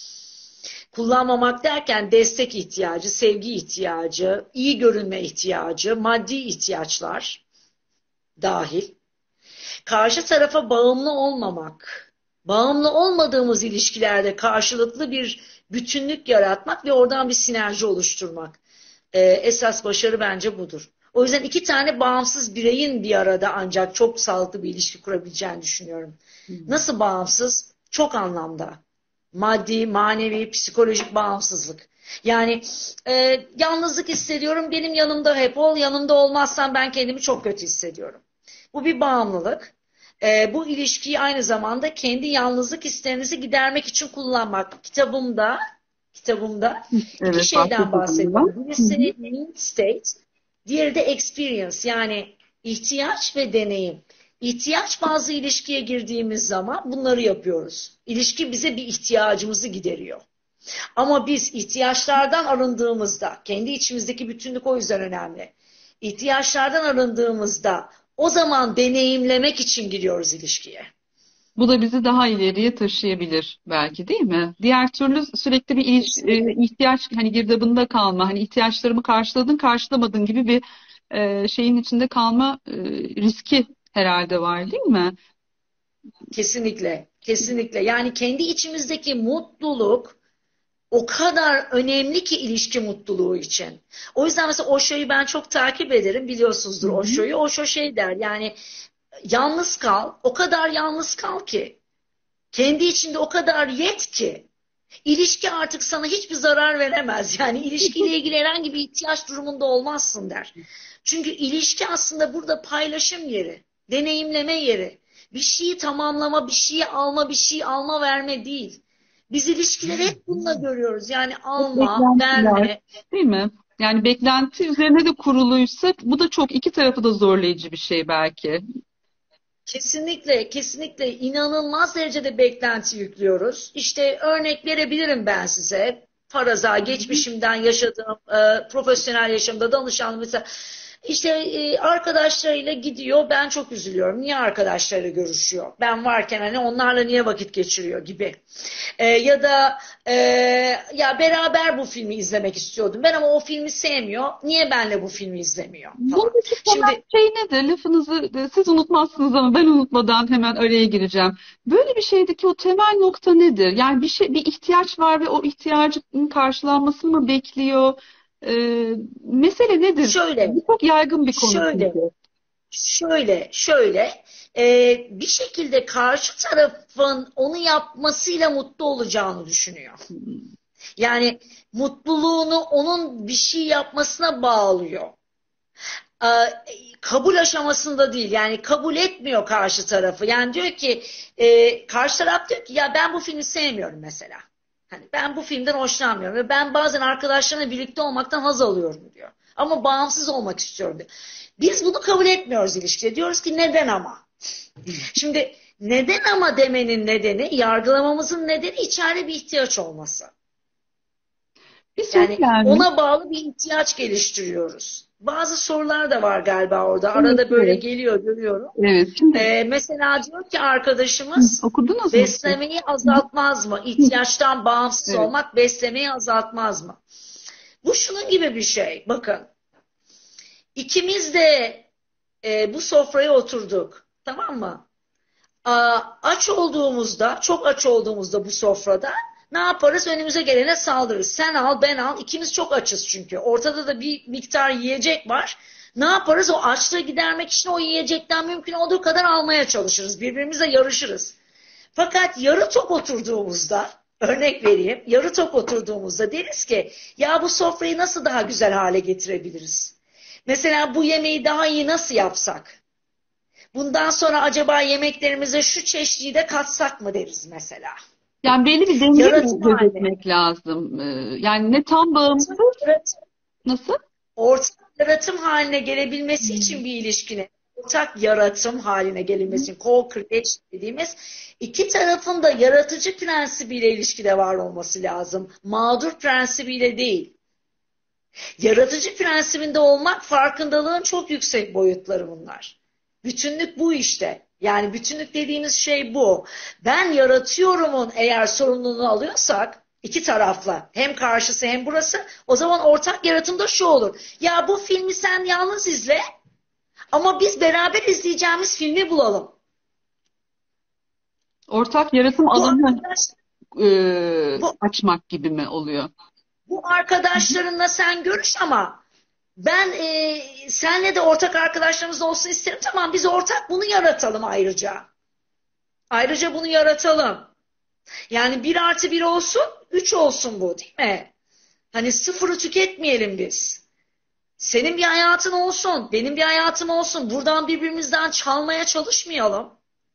Kullanmamak derken destek ihtiyacı, sevgi ihtiyacı, iyi görünme ihtiyacı, maddi ihtiyaçlar dahil. Karşı tarafa bağımlı olmamak, bağımlı olmadığımız ilişkilerde karşılıklı bir bütünlük yaratmak ve oradan bir sinerji oluşturmak. Ee, esas başarı bence budur. O yüzden iki tane bağımsız bireyin bir arada ancak çok sağlıklı bir ilişki kurabileceğini düşünüyorum. Hmm. Nasıl bağımsız? Çok anlamda. Maddi, manevi, psikolojik bağımsızlık. Yani e, yalnızlık hissediyorum, benim yanımda hep ol, yanımda olmazsan ben kendimi çok kötü hissediyorum. Bu bir bağımlılık. E, bu ilişkiyi aynı zamanda kendi yalnızlık hislerinizi gidermek için kullanmak. Kitabımda, kitabımda iki Evet, şeyden bahsediyordum bundan. bahsediyorum. Hı Birisi hı. need state, diğeri de experience, yani ihtiyaç ve deneyim. İhtiyaç bazlı ilişkiye girdiğimiz zaman bunları yapıyoruz. İlişki bize bir ihtiyacımızı gideriyor. Ama biz ihtiyaçlardan arındığımızda, kendi içimizdeki bütünlük o yüzden önemli. İhtiyaçlardan arındığımızda o zaman deneyimlemek için giriyoruz ilişkiye. Bu da bizi daha ileriye taşıyabilir belki, değil mi? Diğer türlü sürekli bir iliş- e, Kesinlikle. ihtiyaç hani girdabında kalma, hani ihtiyaçlarımı karşıladın, karşılamadın gibi bir e, şeyin içinde kalma e, riski herhalde var, değil mi? Kesinlikle. Kesinlikle. Yani kendi içimizdeki mutluluk o kadar önemli ki ilişki mutluluğu için. O yüzden mesela Osho'yu ben çok takip ederim. Hı Biliyorsunuzdur hı. Osho'yu. Osho şey der, yani yalnız kal. O kadar yalnız kal ki. Kendi içinde o kadar yet ki. İlişki artık sana hiçbir zarar veremez. Yani ilişkiyle ilgili herhangi bir ihtiyaç durumunda olmazsın der. Çünkü ilişki aslında burada paylaşım yeri, deneyimleme yeri. Bir şeyi tamamlama, bir şeyi alma, bir şey alma verme değil. Biz ilişkileri hep bununla görüyoruz. Yani Hep alma, beklentiler, verme. değil mi? Yani beklenti üzerine de kuruluysa bu da çok iki tarafı da zorlayıcı bir şey belki. Kesinlikle, kesinlikle inanılmaz derecede beklenti yüklüyoruz. İşte örnek verebilirim ben size. Faraza, geçmişimden yaşadığım, e, profesyonel yaşamda danışanlığım mesela. İşte e, arkadaşlarıyla gidiyor, ben çok üzülüyorum. Niye arkadaşlarıyla görüşüyor? Ben varken hani onlarla niye vakit geçiriyor gibi. E, ya da e, ya beraber bu filmi izlemek istiyordum. Ben ama o filmi sevmiyor. Niye benle bu filmi izlemiyor falan. Buradaki temel Şimdi şey nedir? Lafınızı e, siz unutmazsınız ama ben unutmadan hemen araya gireceğim. Böyle bir şeydeki o temel nokta nedir? Yani bir şey, bir ihtiyaç var ve o ihtiyacın karşılanmasını mı bekliyor? Ee, mesele nedir? şöyle, Bu çok yaygın bir konu şöyle. çünkü. Şöyle, şöyle, e, bir şekilde karşı tarafın onu yapmasıyla mutlu olacağını düşünüyor. Yani mutluluğunu onun bir şey yapmasına bağlıyor. e, kabul aşamasında değil. Yani kabul etmiyor karşı tarafı. Yani diyor ki e, karşı taraf diyor ki ya ben bu filmi sevmiyorum mesela. Hani ben bu filmden hoşlanmıyorum ve ben bazen arkadaşlarımla birlikte olmaktan haz alıyorum diyor. Ama bağımsız olmak istiyorum diyor. Biz bunu kabul etmiyoruz ilişkide. Diyoruz ki neden ama? Şimdi neden ama demenin nedeni, yargılamamızın nedeni içeride bir ihtiyaç olması. Bir soru Yani gelmiş. ona bağlı bir ihtiyaç geliştiriyoruz. Bazı sorular da var galiba orada. Evet, Arada böyle evet. geliyor, görüyorum. Evet. Şimdi Ee, mesela diyor ki hı, arkadaşımız okudunuz mu siz? beslemeyi Hı, azaltmaz mı? hı. İhtiyaçtan bağımsız Evet. olmak beslemeyi azaltmaz mı? Bu şunun gibi bir şey. Bakın ikimiz de e, bu sofraya oturduk. Tamam mı? Aa, aç olduğumuzda, çok aç olduğumuzda bu sofrada ne yaparız? Önümüze gelene saldırırız. Sen al, ben al. İkimiz çok açız çünkü. Ortada da bir miktar yiyecek var. Ne yaparız? O açlığı gidermek için o yiyecekten mümkün olduğu kadar almaya çalışırız. Birbirimize yarışırız. Fakat yarı tok oturduğumuzda, örnek vereyim, yarı tok oturduğumuzda deriz ki ya bu sofrayı nasıl daha güzel hale getirebiliriz? Mesela bu yemeği daha iyi nasıl yapsak? Bundan sonra acaba yemeklerimize şu çeşniyi de katsak mı deriz mesela. Yani belli bir denge mi Yaratım haline. gözetmek lazım? Ee, yani ne tam bağımsız, Yaratım, nasıl? ortak yaratım haline gelebilmesi için bir ilişkinin ortak yaratım haline gelinmesi, co-creation dediğimiz iki tarafın da yaratıcı prensibiyle ilişkide var olması lazım. Mağdur prensibiyle değil. Yaratıcı prensibinde olmak farkındalığın çok yüksek boyutları bunlar. Bütünlük bu işte. Yani bütünlük dediğimiz şey bu. Ben yaratıyorumun eğer sorumluluğunu alıyorsak iki tarafla hem karşısı hem burası o zaman ortak yaratımda şu olur. Ya bu filmi sen yalnız izle ama biz beraber izleyeceğimiz filmi bulalım. Ortak yaratım Bu alanı arkadaş e, bu, açmak gibi mi oluyor? bu arkadaşlarınla sen görüş ama ben e, senle de ortak arkadaşlarımız olsun isterim. Tamam biz ortak bunu yaratalım ayrıca. Ayrıca bunu yaratalım. Yani bir artı bir olsun, üç olsun bu değil mi? Hani sıfırı tüketmeyelim biz. Senin bir hayatın olsun, benim bir hayatım olsun. Buradan birbirimizden çalmaya çalışmayalım.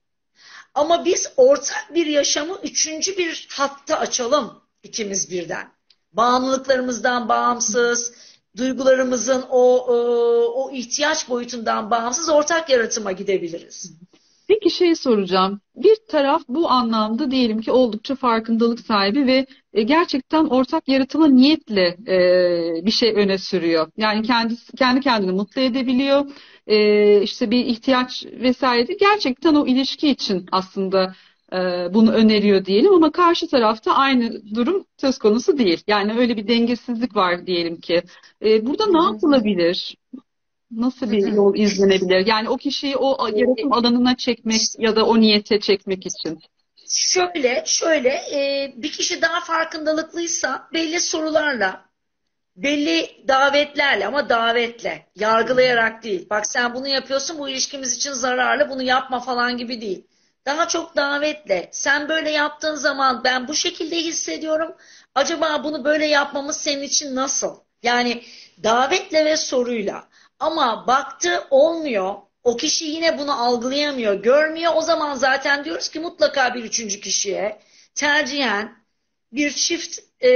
Ama biz ortak bir yaşamı üçüncü bir hatta açalım ikimiz birden. Bağımlılıklarımızdan bağımsız, duygularımızın o, o, o ihtiyaç boyutundan bağımsız ortak yaratıma gidebiliriz. Peki şey soracağım. Bir taraf bu anlamda diyelim ki oldukça farkındalık sahibi ve e, gerçekten ortak yaratıma niyetle e, bir şey öne sürüyor. Yani kendisi kendi kendini mutlu edebiliyor. E, işte bir ihtiyaç vesaire değil. Gerçekten o ilişki için aslında e, bunu öneriyor diyelim ama karşı tarafta aynı durum söz konusu değil. Yani öyle bir dengesizlik var diyelim ki. E, burada Hı ne hı. yapılabilir? Nasıl Hı bir hı. yol izlenebilir? Yani o kişiyi o yaratım alanına çekmek ya da o niyete çekmek için. Şöyle, şöyle e, bir kişi daha farkındalıklıysa belli sorularla, belli davetlerle ama davetle, yargılayarak değil. Bak sen bunu yapıyorsun, bu ilişkimiz için zararlı, bunu yapma falan gibi değil. Daha çok davetle. Sen böyle yaptığın zaman ben bu şekilde hissediyorum. Acaba bunu böyle yapmamız senin için nasıl? Yani davetle ve soruyla. Ama baktı olmuyor. O kişi yine bunu algılayamıyor, görmüyor. O zaman zaten diyoruz ki mutlaka bir üçüncü kişiye tercihen bir çift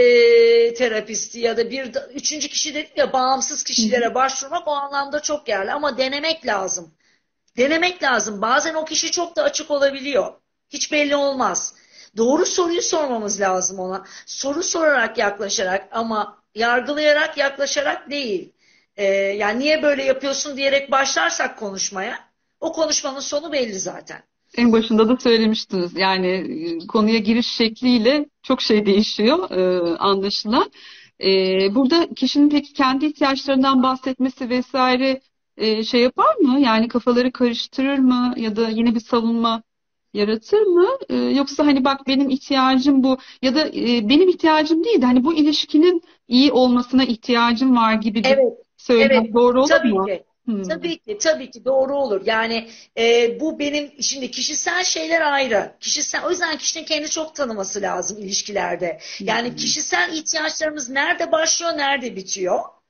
e, terapisti ya da bir üçüncü kişi dedik ya bağımsız Hı hı. kişilere başvurmak o anlamda çok yerli ama denemek lazım. Denemek lazım. Bazen o kişi çok da açık olabiliyor. Hiç belli olmaz. Doğru soruyu sormamız lazım ona. Soru sorarak yaklaşarak ama yargılayarak yaklaşarak değil. Ee, yani niye böyle yapıyorsun diyerek başlarsak konuşmaya o konuşmanın sonu belli zaten. En başında da söylemiştiniz. Yani e, konuya giriş şekliyle çok şey değişiyor e, anlaşılan. E, burada kişinin peki kendi ihtiyaçlarından bahsetmesi vesaire e, şey yapar mı? Yani kafaları karıştırır mı? Ya da yine bir savunma yaratır mı? E, yoksa hani bak benim ihtiyacım bu ya da e, benim ihtiyacım değil de hani bu ilişkinin iyi olmasına ihtiyacım var gibi bir Evet, söylem evet, doğru olur tabii mu? ki. Hmm. Tabii ki, tabii ki doğru olur. Yani e, bu benim şimdi kişisel şeyler ayrı. Kişisel, o yüzden kişinin kendi çok tanıması lazım ilişkilerde. Yani Hmm. kişisel ihtiyaçlarımız nerede başlıyor, nerede bitiyor?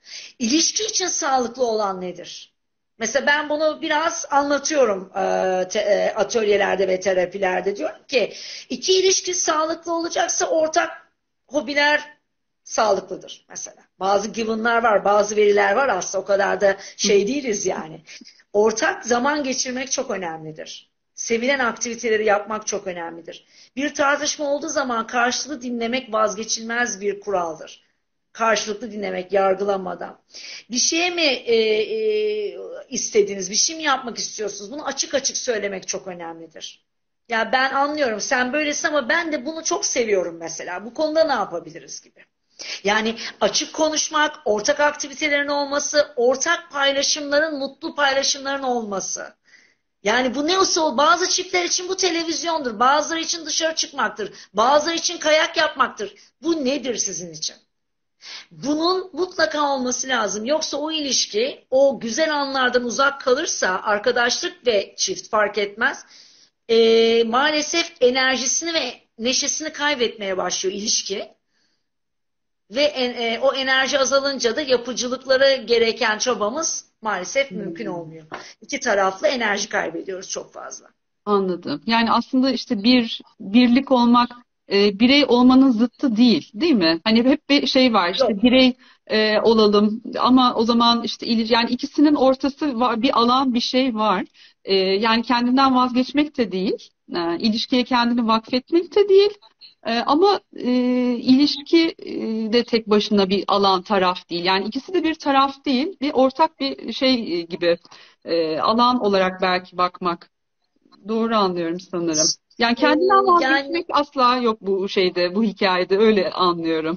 İlişki için sağlıklı olan nedir? Mesela ben bunu biraz anlatıyorum e, te, e, atölyelerde ve terapilerde. Diyorum ki iki ilişki sağlıklı olacaksa ortak hobiler sağlıklıdır mesela. Bazı given'lar var, bazı veriler var, aslında o kadar da şey değiliz yani. Ortak zaman geçirmek çok önemlidir. Sevilen aktiviteleri yapmak çok önemlidir. Bir tartışma olduğu zaman karşılığı dinlemek vazgeçilmez bir kuraldır. Karşılıklı dinlemek, yargılamadan. Bir şeye mi e, e, istediniz, bir şey mi yapmak istiyorsunuz? Bunu açık açık söylemek çok önemlidir. Ya ben anlıyorum, sen böylesin ama ben de bunu çok seviyorum mesela. Bu konuda ne yapabiliriz gibi. Yani açık konuşmak, ortak aktivitelerin olması, ortak paylaşımların, mutlu paylaşımların olması. Yani bu ne olsa bazı çiftler için bu televizyondur, bazıları için dışarı çıkmaktır, bazıları için kayak yapmaktır. Bu nedir sizin için? Bunun mutlaka olması lazım. Yoksa o ilişki o güzel anlardan uzak kalırsa, arkadaşlık ve çift fark etmez, e, maalesef enerjisini ve neşesini kaybetmeye başlıyor ilişki. Ve en, e, o enerji azalınca da yapıcılıklara gereken çabamız maalesef mümkün olmuyor. İki taraflı enerji kaybediyoruz çok fazla. Anladım. Yani aslında işte bir birlik olmak e, birey olmanın zıttı değil, değil mi? Hani hep bir şey var Yok. işte birey e, olalım ama o zaman işte il- yani ikisinin ortası var, bir alan bir şey var. E, yani kendinden vazgeçmek de değil, e, ilişkiye kendini vakfetmek de değil. E, ama e, ilişki e, de tek başına bir alan taraf değil. Yani ikisi de bir taraf değil, bir ortak bir şey gibi e, alan olarak belki bakmak. Doğru anlıyorum sanırım. Yani Ee, kendinden yani vazgeçmek asla yok bu şeyde, bu hikayede öyle anlıyorum.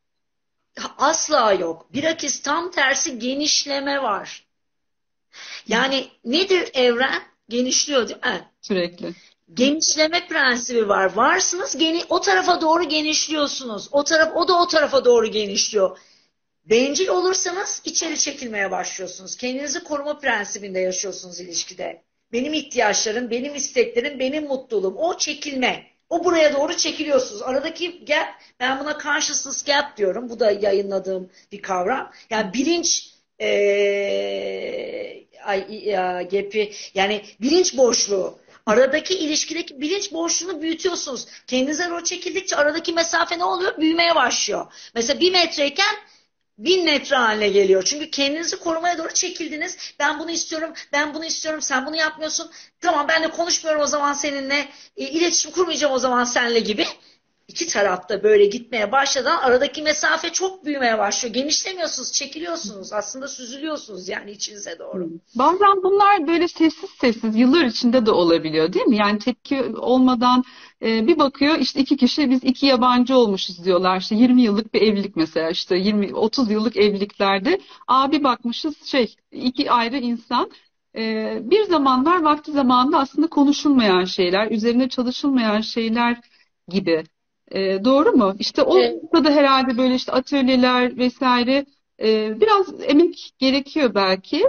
asla yok. Bilakis tam tersi genişleme var. Yani nedir evren? Genişliyor değil mi? Sürekli. Genişleme prensibi var. Varsınız, geni, o tarafa doğru genişliyorsunuz. O taraf, o da o tarafa doğru genişliyor. Bencil olursanız içeri çekilmeye başlıyorsunuz. Kendinizi koruma prensibinde yaşıyorsunuz ilişkide. Benim ihtiyaçlarım, benim isteklerim, benim mutluluğum. O çekilme. O buraya doğru çekiliyorsunuz. Aradaki gap, ben buna consciousness gap diyorum. Bu da yayınladığım bir kavram. Yani bilinç ee, ay, ya, gap'i, yani bilinç boşluğu. Aradaki ilişkideki bilinç boşluğunu büyütüyorsunuz. Kendinize doğru çekildikçe aradaki mesafe ne oluyor? Büyümeye başlıyor. Mesela bir metreyken bin metre haline geliyor. Çünkü kendinizi korumaya doğru çekildiniz. Ben bunu istiyorum, ben bunu istiyorum, sen bunu yapmıyorsun. Tamam, ben de konuşmuyorum o zaman seninle, e, iletişim kurmayacağım o zaman seninle gibi. İki tarafta böyle gitmeye başladan aradaki mesafe çok büyümeye başlıyor. Genişlemiyorsunuz, çekiliyorsunuz. Aslında süzülüyorsunuz yani içinize Hmm. doğru. Bazen bunlar böyle sessiz sessiz yıllar içinde de olabiliyor, değil mi? Yani tepki olmadan e, bir bakıyor işte iki kişi biz iki yabancı olmuşuz diyorlar. İşte yirmi yıllık bir evlilik mesela işte yirmi otuz yıllık evliliklerde abi bakmışız şey iki ayrı insan. E, bir zamanlar vakti zamanında aslında konuşulmayan şeyler, üzerine çalışılmayan şeyler gibi. E, doğru mu? İşte o Evet, noktada herhalde böyle işte atölyeler vesaire e, biraz emek gerekiyor belki.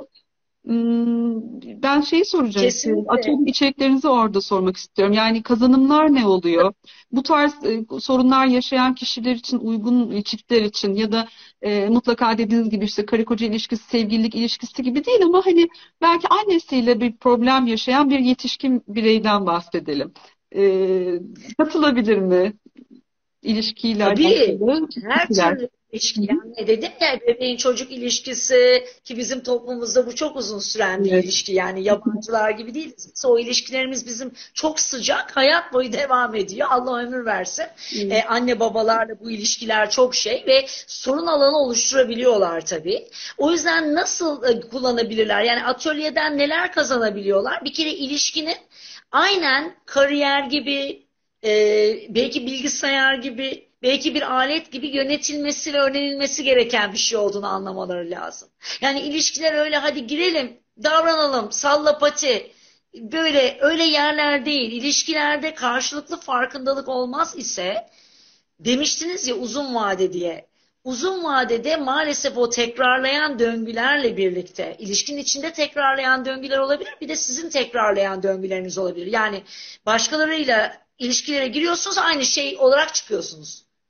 Hmm, Ben şeyi soracağım işte, kesinlikle. atölye içeriklerinizi orada sormak istiyorum. Yani kazanımlar ne oluyor? Bu tarz e, sorunlar yaşayan kişiler için, uygun çiftler için ya da e, mutlaka dediğiniz gibi işte karı koca ilişkisi, sevgililik ilişkisi gibi değil ama hani belki annesiyle bir problem yaşayan bir yetişkin bireyden bahsedelim. E, katılabilir mi ilişkiyle Tabii, alakalı her kişiler? türlü Hı ilişki, hı. yani dedim ya, bebeğin çocuk ilişkisi, ki bizim toplumumuzda bu çok uzun süren bir Evet. ilişki, yani yabancılar gibi değiliz. Biz, o ilişkilerimiz bizim çok sıcak, hayat boyu devam ediyor, Allah ömür versin. Ee, anne babalarla bu ilişkiler çok şey ve sorun alanı oluşturabiliyorlar tabii. O yüzden nasıl e, kullanabilirler, yani atölyeden neler kazanabiliyorlar? Bir kere ilişkinin aynen kariyer gibi, e, belki bilgisayar gibi, belki bir alet gibi yönetilmesi ve öğrenilmesi gereken bir şey olduğunu anlamaları lazım. Yani ilişkiler öyle hadi girelim, davranalım, salla pati, böyle öyle yerler değil. İlişkilerde karşılıklı farkındalık olmaz ise, demiştiniz ya uzun vade diye. Uzun vadede maalesef o tekrarlayan döngülerle birlikte, ilişkinin içinde tekrarlayan döngüler olabilir, bir de sizin tekrarlayan döngüleriniz olabilir. Yani başkalarıyla ilişkilere giriyorsunuz, aynı şey olarak çıkıyorsunuz.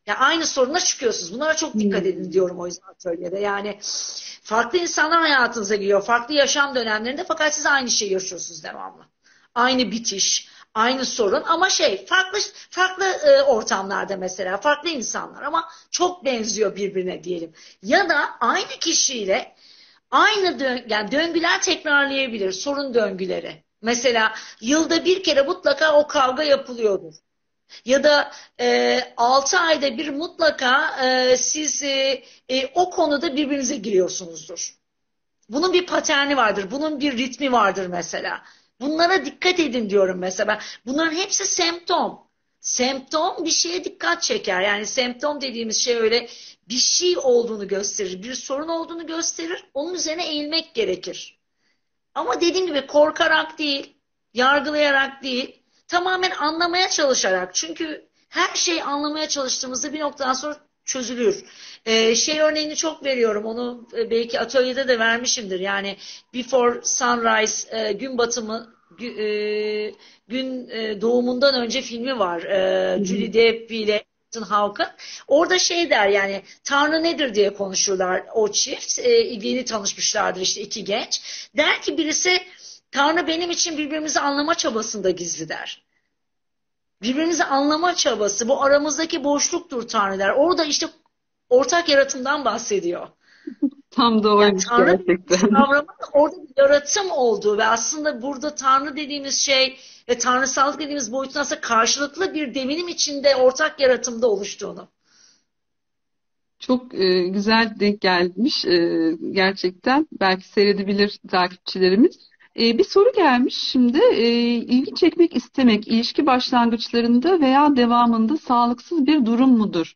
Yani aynı soruna çıkıyorsunuz. Bunlara çok dikkat edin Hmm. diyorum o yüzden atölyede. Yani farklı insanlar hayatınıza giriyor. Farklı yaşam dönemlerinde fakat siz aynı şeyi yaşıyorsunuz devamlı. Aynı bitiş, aynı sorun ama şey farklı farklı e, ortamlarda mesela farklı insanlar ama çok benziyor birbirine diyelim. Ya da aynı kişiyle aynı dön yani döngüler tekrarlayabilir. Sorun döngüleri. Mesela yılda bir kere mutlaka o kavga yapılıyordur. Ya da e, altı ayda bir mutlaka e, siz e, e, o konuda birbirinize giriyorsunuzdur. Bunun bir paterni vardır. Bunun bir ritmi vardır mesela. Bunlara dikkat edin diyorum mesela. Bunların hepsi semptom. Semptom bir şeye dikkat çeker. Yani semptom dediğimiz şey öyle bir şey olduğunu gösterir. Bir sorun olduğunu gösterir. Onun üzerine eğilmek gerekir. Ama dediğim gibi korkarak değil, yargılayarak değil, tamamen anlamaya çalışarak. Çünkü her şeyi anlamaya çalıştığımızda bir noktadan sonra çözülür. Ee, şey örneğini çok veriyorum. Onu e, belki atölyede de vermişimdir. Yani Before Sunrise, e, gün batımı, gü- e, gün e, doğumundan önce filmi var. Hı E, hı. Julie Depp ile Ethan Hawke'ın. Orada şey der yani Tanrı nedir diye konuşurlar o çift. E, yeni tanışmışlardır işte iki genç. Der ki birisi Tanrı benim için birbirimizi anlama çabasında gizli der. Birbirimizi anlama çabası bu aramızdaki boşluktur Tanrı der. Orada işte ortak yaratımdan bahsediyor. Tam da Yani oymuş Tanrı dediğimiz gerçekten. kavramın orada bir yaratım olduğu ve aslında burada Tanrı dediğimiz şey ve tanrısallık dediğimiz boyutun aslında karşılıklı bir deminim içinde ortak yaratımda oluştuğunu. Çok e, güzel denk gelmiş e, gerçekten. Belki seyredebilir takipçilerimiz. E, bir soru gelmiş şimdi. E, ilgi çekmek istemek ilişki başlangıçlarında veya devamında sağlıksız bir durum mudur?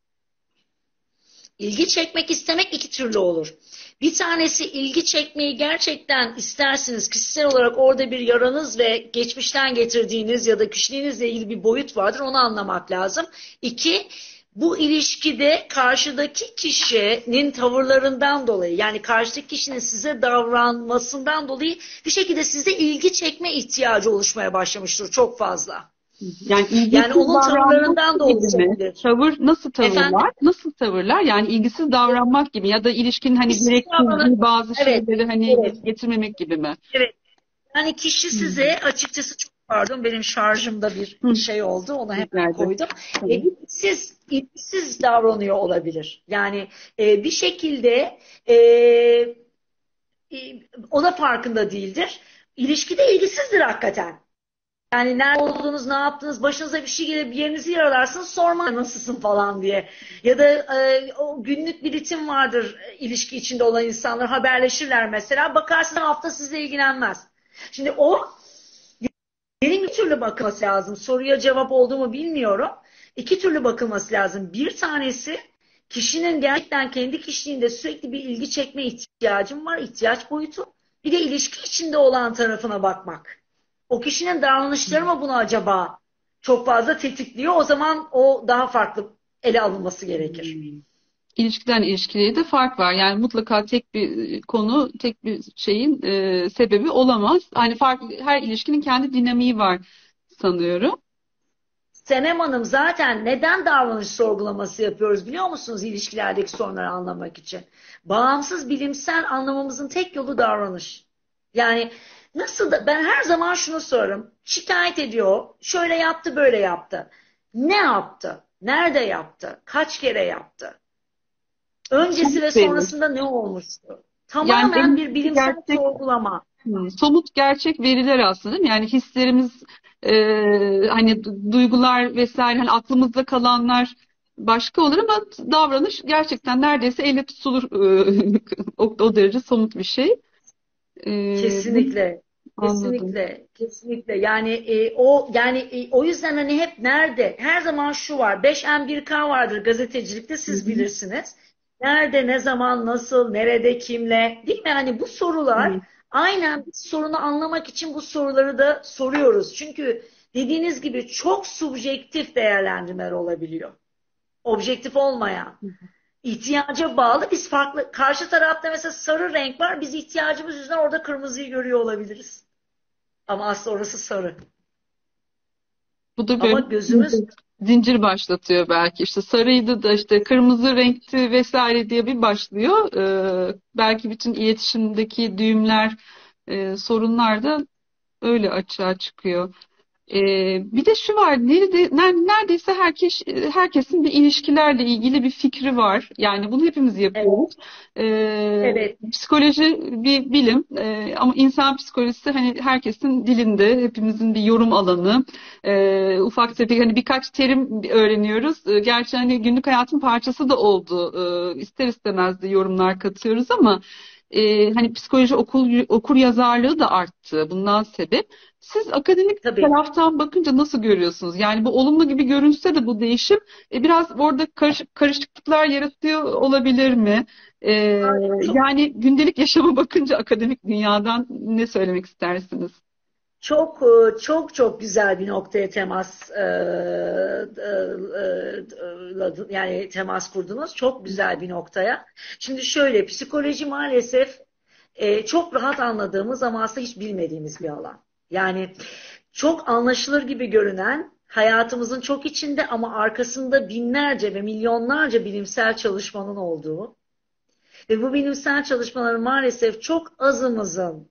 İlgi çekmek istemek iki türlü olur. Bir tanesi ilgi çekmeyi gerçekten istersiniz. Kişisel olarak orada bir yaranız ve geçmişten getirdiğiniz ya da kişiliğinizle ilgili bir boyut vardır. Onu anlamak lazım. İki, bu ilişkide karşıdaki kişinin tavırlarından dolayı yani karşıdaki kişinin size davranmasından dolayı bir şekilde sizde ilgi çekme ihtiyacı oluşmaya başlamıştır çok fazla. Yani Yani ilgisiz onun davranmak tavırlarından da gibi mi? oluşabilir. Tavır nasıl Efendim? tavırlar? Nasıl tavırlar? Yani ilgisiz davranmak gibi ya da ilişkinin hani Siz davranın. gerektirdiği bazı Evet, şeyleri hani evet, getirmemek gibi mi? evet. Yani kişi Hmm. size açıkçası çok pardon benim şarjımda bir Hı, şey oldu. Onu hemen geldi. koydum. E, Tabii. ilgisiz, ilgisiz davranıyor olabilir. Yani e, bir şekilde e, e, o da farkında değildir. İlişkide ilgisizdir hakikaten. Yani nerede olduğunuz, ne yaptınız, başınıza bir şey gelir, bir yerinizi yaralarsınız, sorma nasılsın falan diye. Ya da e, o günlük bir ritim vardır e, ilişki içinde olan insanlar haberleşirler mesela. Bakarsın hafta sizle ilgilenmez. Şimdi o benim bir türlü bakılması lazım. Soruya cevap oldu mu bilmiyorum. İki türlü bakılması lazım. Bir tanesi kişinin gerçekten kendi kişiliğinde sürekli bir ilgi çekme ihtiyacım var, ihtiyaç boyutu. Bir de ilişki içinde olan tarafına bakmak. O kişinin davranışları mı bunu acaba çok fazla tetikliyor? O zaman o daha farklı ele alınması gerekir. Hmm. İlişkiden ilişkiye de fark var. Yani mutlaka tek bir konu, tek bir şeyin e, sebebi olamaz. Hani farklı, her ilişkinin kendi dinamiği var sanıyorum. Senem Hanım zaten neden davranış sorgulaması yapıyoruz biliyor musunuz ilişkilerdeki sorunları anlamak için? Bağımsız bilimsel anlamamızın tek yolu davranış. Yani nasıl da ben her zaman şunu sorarım. Şikayet ediyor. Şöyle yaptı, böyle yaptı. Ne yaptı? Nerede yaptı? Kaç kere yaptı? Öncesi ve Somut verir. sonrasında ne olmuştu? Yani Tamamen bir elimizdeki bilimsel gerçek, sorgulama. hmm, somut gerçek veriler aslında değil mi? Yani hislerimiz, e, hani du- duygular vesaire, hani aklımızda kalanlar başka olur ama davranış gerçekten neredeyse elle tutulur, e, o, o derece somut bir şey. E, bunu Kesinlikle. anladım. Kesinlikle. Kesinlikle. Yani e, o yani e, o yüzden hani hep nerede? Her zaman şu var. beş M bir K vardır gazetecilikte Hı siz hı. bilirsiniz. Nerede, ne zaman, nasıl, nerede, kimle? Değil mi? Hani bu sorular Evet. aynen biz sorunu anlamak için bu soruları da soruyoruz. Çünkü dediğiniz gibi çok subjektif değerlendirmeler olabiliyor. Objektif olmayan. İhtiyaca bağlı biz farklı karşı tarafta mesela sarı renk var biz ihtiyacımız yüzünden orada kırmızıyı görüyor olabiliriz. Ama aslında orası sarı. Bu da Ama böyle gözümüz zincir başlatıyor belki. İşte sarıydı da işte kırmızı renkti vesaire diye bir başlıyor. Ee, belki bütün iletişimdeki düğümler, e, sorunlar da öyle açığa çıkıyor. Ee, bir de şu var, nerede, ner- neredeyse herkes, herkesin bir ilişkilerle ilgili bir fikri var. Yani bunu hepimiz Evet, yapıyoruz. Ee, evet, psikoloji bir bilim, Ee, ama insan psikolojisi hani herkesin dilinde, hepimizin bir yorum alanı. Ee, ufak tefek hani birkaç terim öğreniyoruz. Ee, gerçi hani günlük hayatın parçası da oldu. Ee, ister istemez de yorumlar katıyoruz ama e, hani psikoloji okul okur yazarlığı da arttı bundan sebep. Siz akademik tabii. taraftan bakınca nasıl görüyorsunuz? Yani bu olumlu gibi görünse de bu değişim e, biraz orada karış- karışıklıklar yaratıyor olabilir mi? E, Çok yani gündelik yaşama bakınca akademik dünyadan ne söylemek istersiniz? Çok e, çok çok güzel bir noktaya temas e, e, e, yani temas kurdunuz. Çok güzel bir noktaya. Şimdi şöyle, psikoloji maalesef e, çok rahat anladığımız ama aslında hiç bilmediğimiz bir alan. Yani çok anlaşılır gibi görünen, hayatımızın çok içinde ama arkasında binlerce ve milyonlarca bilimsel çalışmanın olduğu ve bu bilimsel çalışmaların maalesef çok azımızın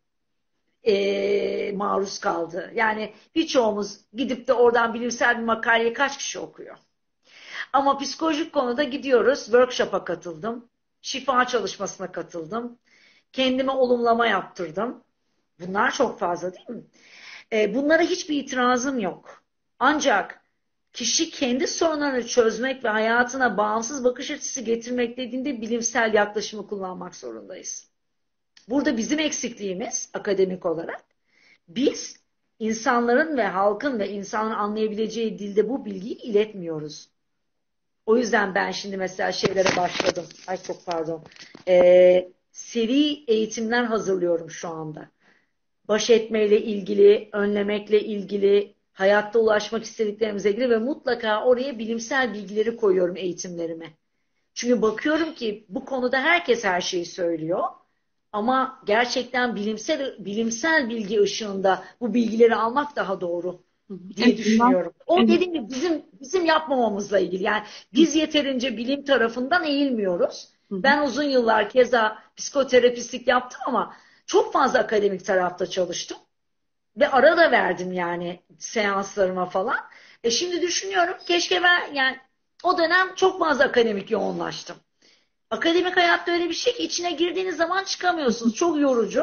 e, maruz kaldı. Yani birçoğumuz gidip de oradan bilimsel bir makaleyi kaç kişi okuyor? Ama psikolojik konuda gidiyoruz, workshop'a katıldım, şifa çalışmasına katıldım, kendime olumlama yaptırdım. Bunlar çok fazla değil mi? E, bunlara hiçbir itirazım yok. Ancak kişi kendi sorunlarını çözmek ve hayatına bağımsız bakış açısı getirmek dediğinde bilimsel yaklaşımı kullanmak zorundayız. Burada bizim eksikliğimiz akademik olarak, biz insanların ve halkın ve insanın anlayabileceği dilde bu bilgiyi iletmiyoruz. O yüzden ben şimdi mesela şeylere başladım. Ay çok pardon. Ee, seri eğitimler hazırlıyorum şu anda. Baş etmeyle ilgili, önlemekle ilgili, hayatta ulaşmak istediklerimize ilgili ve mutlaka oraya bilimsel bilgileri koyuyorum eğitimlerime. Çünkü bakıyorum ki bu konuda herkes her şeyi söylüyor. Ama gerçekten bilimsel bilimsel bilgi ışığında bu bilgileri almak daha doğru Hı hı. En diye azından, düşünüyorum. O en, dediğim gibi bizim bizim yapmamamızla ilgili. Yani biz yeterince bilim tarafından eğilmiyoruz. hı hı. Ben uzun yıllar keza psikoterapistlik yaptım ama çok fazla akademik tarafta çalıştım ve ara da verdim yani seanslarıma falan. E şimdi düşünüyorum, keşke ben yani o dönem çok fazla akademik yoğunlaştım. Akademik hayatta öyle bir şey ki içine girdiğiniz zaman çıkamıyorsunuz. Çok yorucu.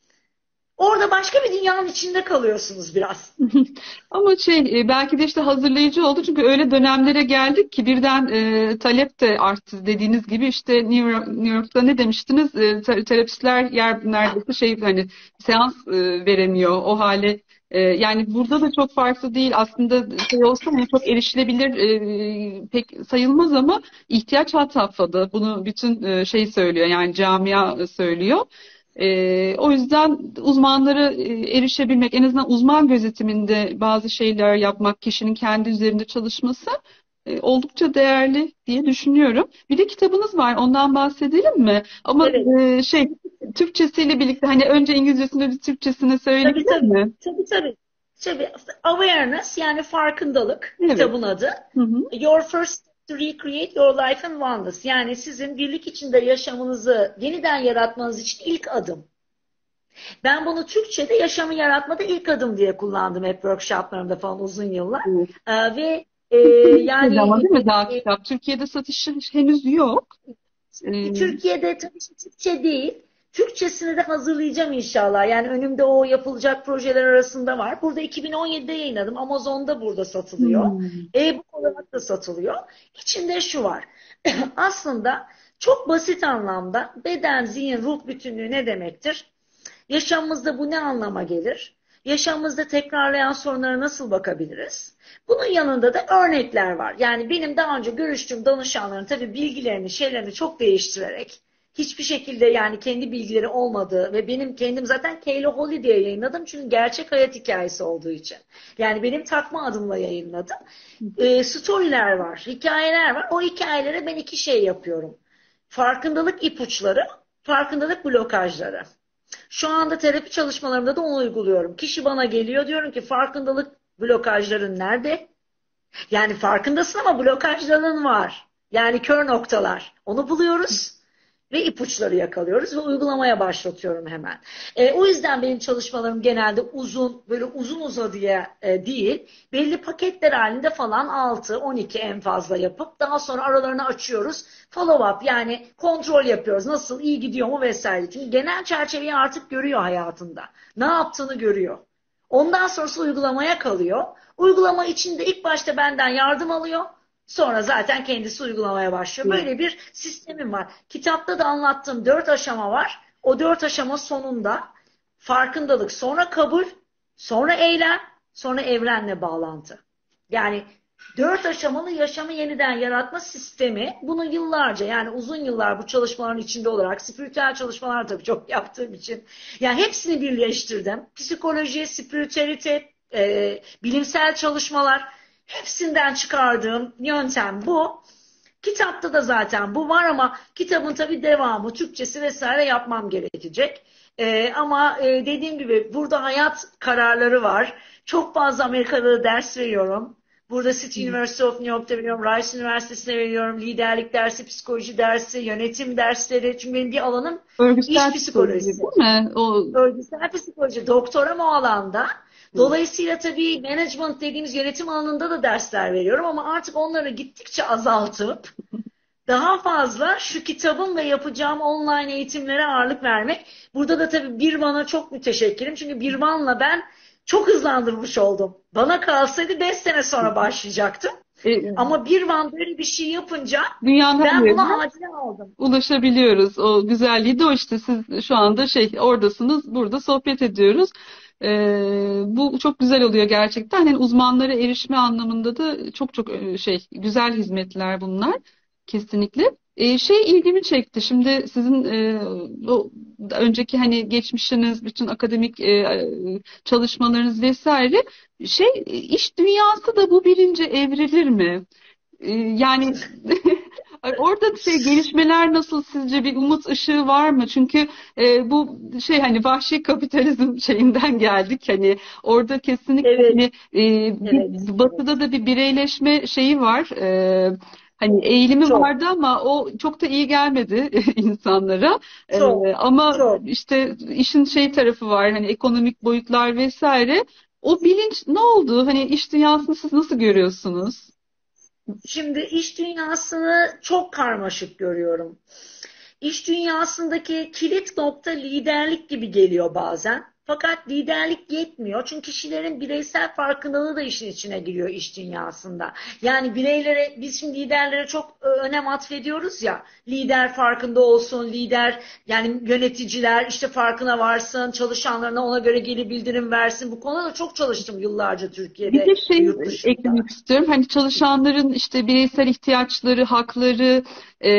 Orada başka bir dünyanın içinde kalıyorsunuz biraz. Ama şey, e, belki de işte hazırlayıcı oldu çünkü öyle dönemlere geldik ki birden e, talep de arttı dediğiniz gibi işte New York, New York'ta ne demiştiniz? E, te- terapistler yer neredeyse şey hani seans e, veremiyor o hale. E, yani burada da çok farklı değil aslında şey olsa hani çok erişilebilir e, pek sayılmaz ama ihtiyaç had safhada bunu bütün e, şey söylüyor yani camia söylüyor. Ee, o yüzden uzmanlara e, erişebilmek, en azından uzman gözetiminde bazı şeyler yapmak, kişinin kendi üzerinde çalışması e, oldukça değerli diye düşünüyorum. Bir de kitabınız var, ondan bahsedelim mi? Ama Evet. e, şey, Türkçesiyle birlikte hani önce İngilizcesini bir Türkçesini Tabii söyleyebilir tabii. mi? Tabii tabii. Tabii. Awareness yani farkındalık Evet. kitabın adı. Hı hı. Your first to recreate your life in oneness. Yani sizin birlik içinde yaşamınızı yeniden yaratmanız için ilk adım. Ben bunu Türkçe'de yaşamı yaratmada ilk adım diye kullandım hep workshoplarımda falan uzun yıllar. Evet. Ee, ve e, Türkçe'de ama yani değil mi daha e, kitap? Türkiye'de satışı henüz yok. Ee, Türkiye'de tabii ki Türkçe değil. Türkçesini de hazırlayacağım inşallah. Yani önümde o yapılacak projeler arasında var. Burada iki bin on yedide yayınladım. Amazon'da burada satılıyor. hmm. E-book olarak da satılıyor. İçinde şu var. Aslında çok basit anlamda beden, zihin, ruh bütünlüğü ne demektir? Yaşamımızda bu ne anlama gelir? Yaşamımızda tekrarlayan sorunlara nasıl bakabiliriz? Bunun yanında da örnekler var. Yani benim daha önce görüştüğüm danışanların tabii bilgilerini, şeylerini çok değiştirerek, hiçbir şekilde yani kendi bilgileri olmadığı ve benim kendim zaten Kayla Holly diye yayınladım çünkü gerçek hayat hikayesi olduğu için. Yani benim takma adımla yayınladım. E, storyler var, hikayeler var. O hikayelere ben iki şey yapıyorum. Farkındalık ipuçları, farkındalık blokajları. Şu anda terapi çalışmalarımda da onu uyguluyorum. Kişi bana geliyor, diyorum ki farkındalık blokajların nerede? Yani farkındasın ama blokajların var. Yani kör noktalar. Onu buluyoruz ve ipuçları yakalıyoruz ve uygulamaya başlatıyorum hemen. E, o yüzden benim çalışmalarım genelde uzun, böyle uzun uzadıya e, değil, belli paketler halinde falan altı on iki en fazla yapıp daha sonra aralarını açıyoruz. Follow up, yani kontrol yapıyoruz. Nasıl, iyi gidiyor mu vesaire. Çünkü genel çerçeveyi artık görüyor hayatında. Ne yaptığını görüyor. Ondan sonrası uygulamaya kalıyor. Uygulama içinde ilk başta benden yardım alıyor. Sonra zaten kendisi uygulamaya başlıyor. Böyle bir sistemim var. Kitapta da anlattığım dört aşama var. O dört aşama sonunda farkındalık, sonra kabul, sonra eylem, sonra evrenle bağlantı. Yani dört aşamalı yaşamı yeniden yaratma sistemi. Bunu yıllarca, yani uzun yıllar bu çalışmaların içinde olarak, spiritüel çalışmalar tabii çok yaptığım için, yani hepsini birleştirdim. Psikoloji, spiritüelite, e, bilimsel çalışmalar, hepsinden çıkardığım yöntem bu. Kitapta da zaten bu var ama kitabın tabii devamı, Türkçesi vesaire yapmam gerekecek. Ee, ama e, dediğim gibi burada hayat kararları var. Çok fazla Amerika'da ders veriyorum. Burada City University of New York'ta veriyorum. Rice Üniversitesi'ne veriyorum. Liderlik dersi, psikoloji dersi, yönetim dersleri. Çünkü benim bir alanım Örgütsel iş psikoloji psikolojisi. değil mi? O Örgütsel psikoloji. Doktoram o alanda. Dolayısıyla tabii management dediğimiz yönetim alanında da dersler veriyorum ama artık onları gittikçe azaltıp daha fazla şu kitabım ve yapacağım online eğitimlere ağırlık vermek. Burada da tabii Birman'a çok müteşekkirim. Çünkü Birman'la ben çok hızlandırmış oldum. Bana kalsaydı beş sene sonra başlayacaktım. e, Ama Birman böyle bir şey yapınca dünyanın her ben yerine buna acile aldım. ulaşabiliyoruz. O güzelliği de o işte, siz şu anda şey oradasınız, burada sohbet ediyoruz. Ee, bu çok güzel oluyor gerçekten. Hani uzmanlara erişme anlamında da çok çok e, şey güzel hizmetler bunlar kesinlikle. Ee, şey ilgimi çekti. Şimdi sizin e, o önceki hani geçmişiniz, bütün akademik e, çalışmalarınız vesaire, şey iş dünyası da bu bilince evrilir mi? Ee, Yani orada şey gelişmeler nasıl, sizce bir umut ışığı var mı? Çünkü e, bu şey hani vahşi kapitalizm şeyinden geldik, hani orada kesinlikle Evet, hani e, evet, bir, batıda evet. da bir bireyleşme şeyi var. E, hani eğilimi Çok, vardı ama o çok da iyi gelmedi insanlara. E, çok, ama çok. işte işin şey tarafı var, hani ekonomik boyutlar vesaire. O bilinç ne oldu? Hani iş dünyasını siz nasıl görüyorsunuz? Şimdi iş dünyasını çok karmaşık görüyorum. İş dünyasındaki kilit nokta liderlik gibi geliyor bazen. Fakat liderlik yetmiyor. Çünkü kişilerin bireysel farkındalığı da işin içine giriyor iş dünyasında. Yani bireylere, biz şimdi liderlere çok e, önem atfediyoruz ya. Lider farkında olsun, lider yani yöneticiler işte farkına varsın, çalışanlarına ona göre geri bildirim versin. Bu konuda da çok çalıştım yıllarca Bir Türkiye'de de ve şey yurt dışında. eklemek istiyorum. Hani çalışanların işte bireysel ihtiyaçları, hakları, e,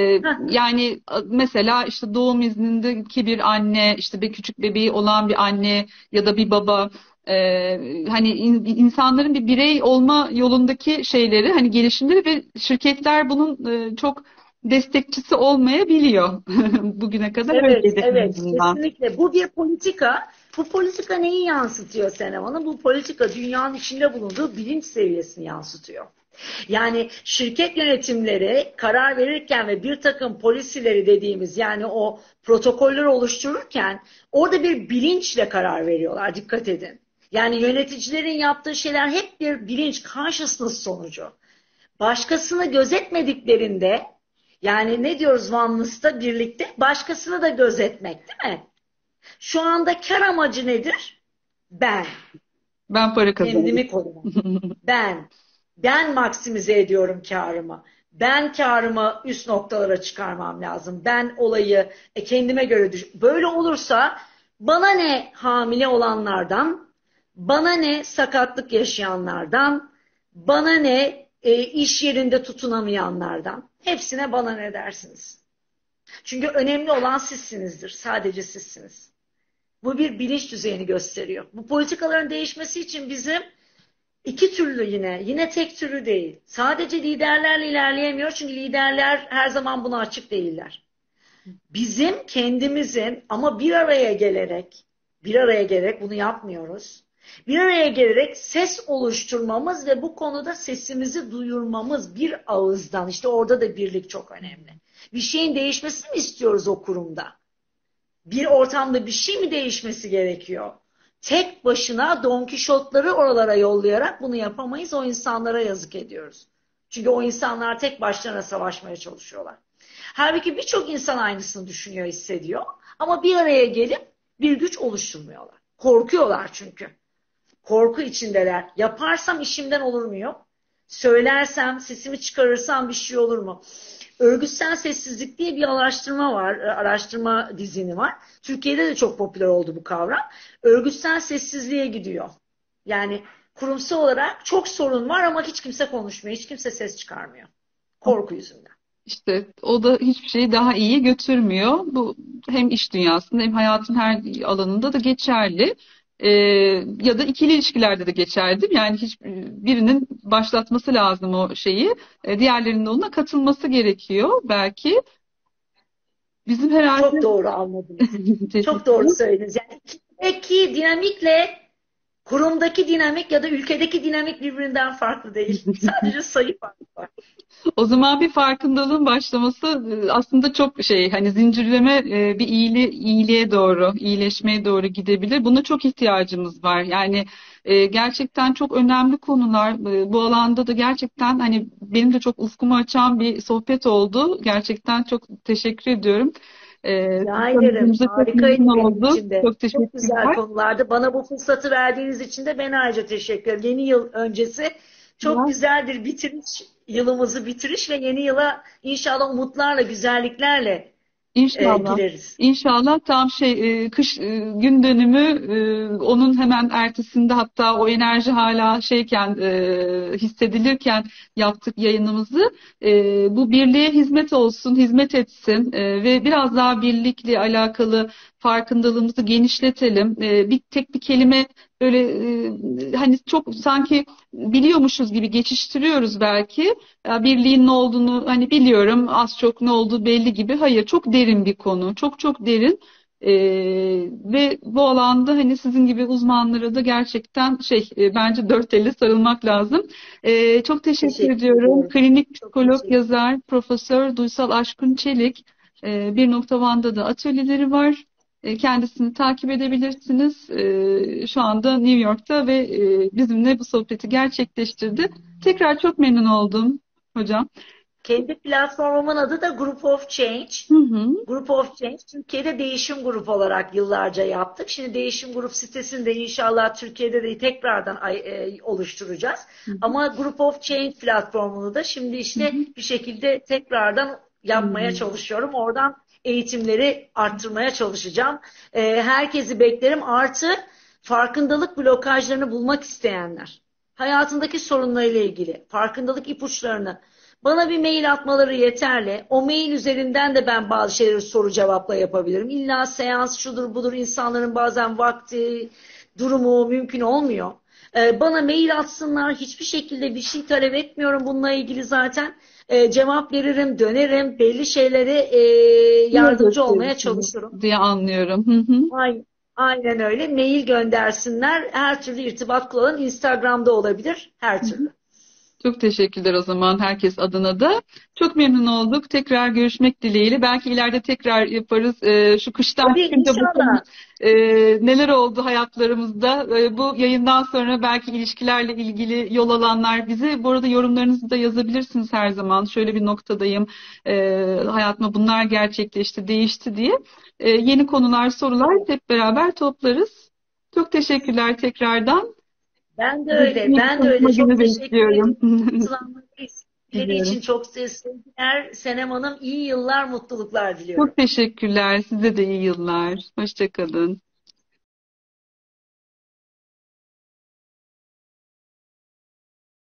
yani mesela işte doğum iznindeki bir anne, işte bir küçük bebeği olan bir anne ya da bir baba, e, hani in- insanların bir birey olma yolundaki şeyleri, hani gelişimleri ve şirketler bunun e, çok destekçisi olmayabiliyor. Bugüne kadar Evet, öyleydi en evet, azından. kesinlikle. Bu bir politika. Bu politika neyi yansıtıyor Senem Hanım? Bu politika dünyanın içinde bulunduğu bilinç seviyesini yansıtıyor. Yani şirket yönetimleri karar verirken ve bir takım polisileri dediğimiz, yani o protokolleri oluştururken orada bir bilinçle karar veriyorlar. Dikkat edin. Yani yöneticilerin yaptığı şeyler hep bir bilinç, consciousness sonucu. Başkasını gözetmediklerinde, yani ne diyoruz Oneness'ta birlikte, başkasını da gözetmek değil mi? Şu anda kar amacı nedir? Ben. Ben para kazanıyorum. Kendimi korumak. Ben. Ben maksimize ediyorum karımı. Ben karımı üst noktalara çıkarmam lazım. Ben olayı e, kendime göre düş. Böyle olursa bana ne hamile olanlardan, bana ne sakatlık yaşayanlardan, bana ne e, iş yerinde tutunamayanlardan. Hepsine bana ne dersiniz? Çünkü önemli olan sizsinizdir. Sadece sizsiniz. Bu bir bilinç düzeyini gösteriyor. Bu politikaların değişmesi için bizim İki türlü yine. Yine tek türlü değil. Sadece liderlerle ilerleyemiyor çünkü liderler her zaman buna açık değiller. Bizim kendimizin ama bir araya gelerek, bir araya gelerek bunu yapmıyoruz. Bir araya gelerek ses oluşturmamız ve bu konuda sesimizi duyurmamız bir ağızdan. İşte orada da birlik çok önemli. Bir şeyin değişmesini mi istiyoruz o kurumda? Bir ortamda bir şey mi değişmesi gerekiyor? Tek başına Don Kişotları oralara yollayarak bunu yapamayız. O insanlara yazık ediyoruz. Çünkü o insanlar tek başlarına savaşmaya çalışıyorlar. Halbuki birçok insan aynısını düşünüyor, hissediyor. Ama bir araya gelip bir güç oluşturmuyorlar. Korkuyorlar çünkü. Korku içindeler. Yaparsam işimden olur muyum? Söylersem, sesimi çıkarırsam bir şey olur mu? Örgütsel sessizlik diye bir araştırma var, araştırma dizini var. Türkiye'de de çok popüler oldu bu kavram. Örgütsel sessizliğe gidiyor. Yani kurumsal olarak çok sorun var ama hiç kimse konuşmuyor, hiç kimse ses çıkarmıyor. Korku yüzünden. İşte o da hiçbir şeyi daha iyi götürmüyor. Bu hem iş dünyasında hem hayatın her alanında da geçerli. Ee, ya da ikili ilişkilerde de geçerli. Yani hiç birinin başlatması lazım o şeyi. Ee, diğerlerinin de ona katılması gerekiyor belki. Bizim herhalde Çok doğru anladınız. Çok doğru söylediniz. Yani ikideki dinamikle kurumdaki dinamik ya da ülkedeki dinamik birbirinden farklı değil. Sadece sayı farkı var. O zaman bir farkındalığın başlaması e, aslında çok şey, hani zincirleme e, bir iyili, iyiliğe doğru, iyileşmeye doğru gidebilir. Buna çok ihtiyacımız var. Yani e, gerçekten çok önemli konular. E, bu alanda da gerçekten hani benim de çok ufkumu açan bir sohbet oldu. Gerçekten çok teşekkür ediyorum. E, Rica ederim. tanıdığımıza çok Harikaydı memnun benim olduk. için de. Çok Çok güzel teşekkürler. konulardı. Bana bu fırsatı verdiğiniz için de ben ayrıca teşekkür ederim. Yeni yıl öncesi çok güzel bir bitiriş, yılımızı bitiriş ve yeni yıla inşallah umutlarla, güzelliklerle e, İnşallah. gireriz. İnşallah tam şey e, kış e, gün dönümü e, onun hemen ertesinde, hatta o enerji hala şeyken e, hissedilirken yaptık yayınımızı. E, bu birliğe hizmet olsun, hizmet etsin e, ve biraz daha birlikle alakalı farkındalığımızı genişletelim. E, bir tek bir kelime böyle e, hani çok sanki biliyormuşuz gibi geçiştiriyoruz belki. Ya birliğin ne olduğunu hani biliyorum, az çok ne olduğu belli gibi. Hayır, çok derin bir konu. Çok çok derin. Ee, ve bu alanda hani sizin gibi uzmanlara da gerçekten şey e, bence dört elle sarılmak lazım. Ee, çok teşekkür Teşekkür ediyorum. ediyorum. Klinik Çok psikolog, teşekkür ederim. yazar, Profesör Duysal Aşkın Çelik. Ee, bir nokta Van'da da atölyeleri var. Ee, kendisini takip edebilirsiniz. Ee, şu anda New York'ta ve e, bizimle bu sohbeti gerçekleştirdi. Tekrar çok memnun oldum hocam. Kendi platformumun adı da Group of Change. Hı hı. Group of Change Türkiye'de değişim grup olarak yıllarca yaptık. Şimdi değişim grup sitesini de inşallah Türkiye'de de tekrardan ay- e, oluşturacağız. Hı hı. Ama Group of Change platformunu da şimdi Hı işte hı. bir şekilde tekrardan yapmaya Hmm. çalışıyorum. Oradan eğitimleri arttırmaya çalışacağım. E, herkesi beklerim. Artı farkındalık blokajlarını bulmak isteyenler, hayatındaki sorunlarıyla ilgili farkındalık ipuçlarını bana bir mail atmaları yeterli. O mail üzerinden de ben bazı şeyleri soru cevapla yapabilirim. İlla seans şudur budur, insanların bazen vakti, durumu mümkün olmuyor. Ee, bana mail atsınlar. Hiçbir şekilde bir şey talep etmiyorum bununla ilgili zaten. Ee, cevap veririm, dönerim. Belli şeylere e, Yol yardımcı olmaya gösterirsiniz çalışırım. diye anlıyorum. Hı hı. Aynen, aynen öyle. Mail göndersinler. Her türlü irtibat kullanın. Instagram'da olabilir. Her Hı hı. türlü. Çok teşekkürler o zaman herkes adına da. Çok memnun olduk. Tekrar görüşmek dileğiyle. Belki ileride tekrar yaparız. Ee, şu kıştan Tabii çıkınca bu konu inşallah. e, neler oldu hayatlarımızda. E, bu yayından sonra belki ilişkilerle ilgili yol alanlar bize, bu arada yorumlarınızı da yazabilirsiniz her zaman. Şöyle bir noktadayım. E, hayatıma bunlar gerçekleşti, değişti diye. E, yeni konular, sorular Tabii. hep beraber toplarız. Çok teşekkürler tekrardan. Ben de Size öyle. yeni bir Ben de öyle. konuşma Çok günü teşekkür bekliyorum. ediyorum. Katılanların isimleri için Biliyorum. çok sevgiler. Senem Hanım iyi yıllar, mutluluklar diliyorum. Çok teşekkürler. Size de iyi yıllar. Hoşça kalın.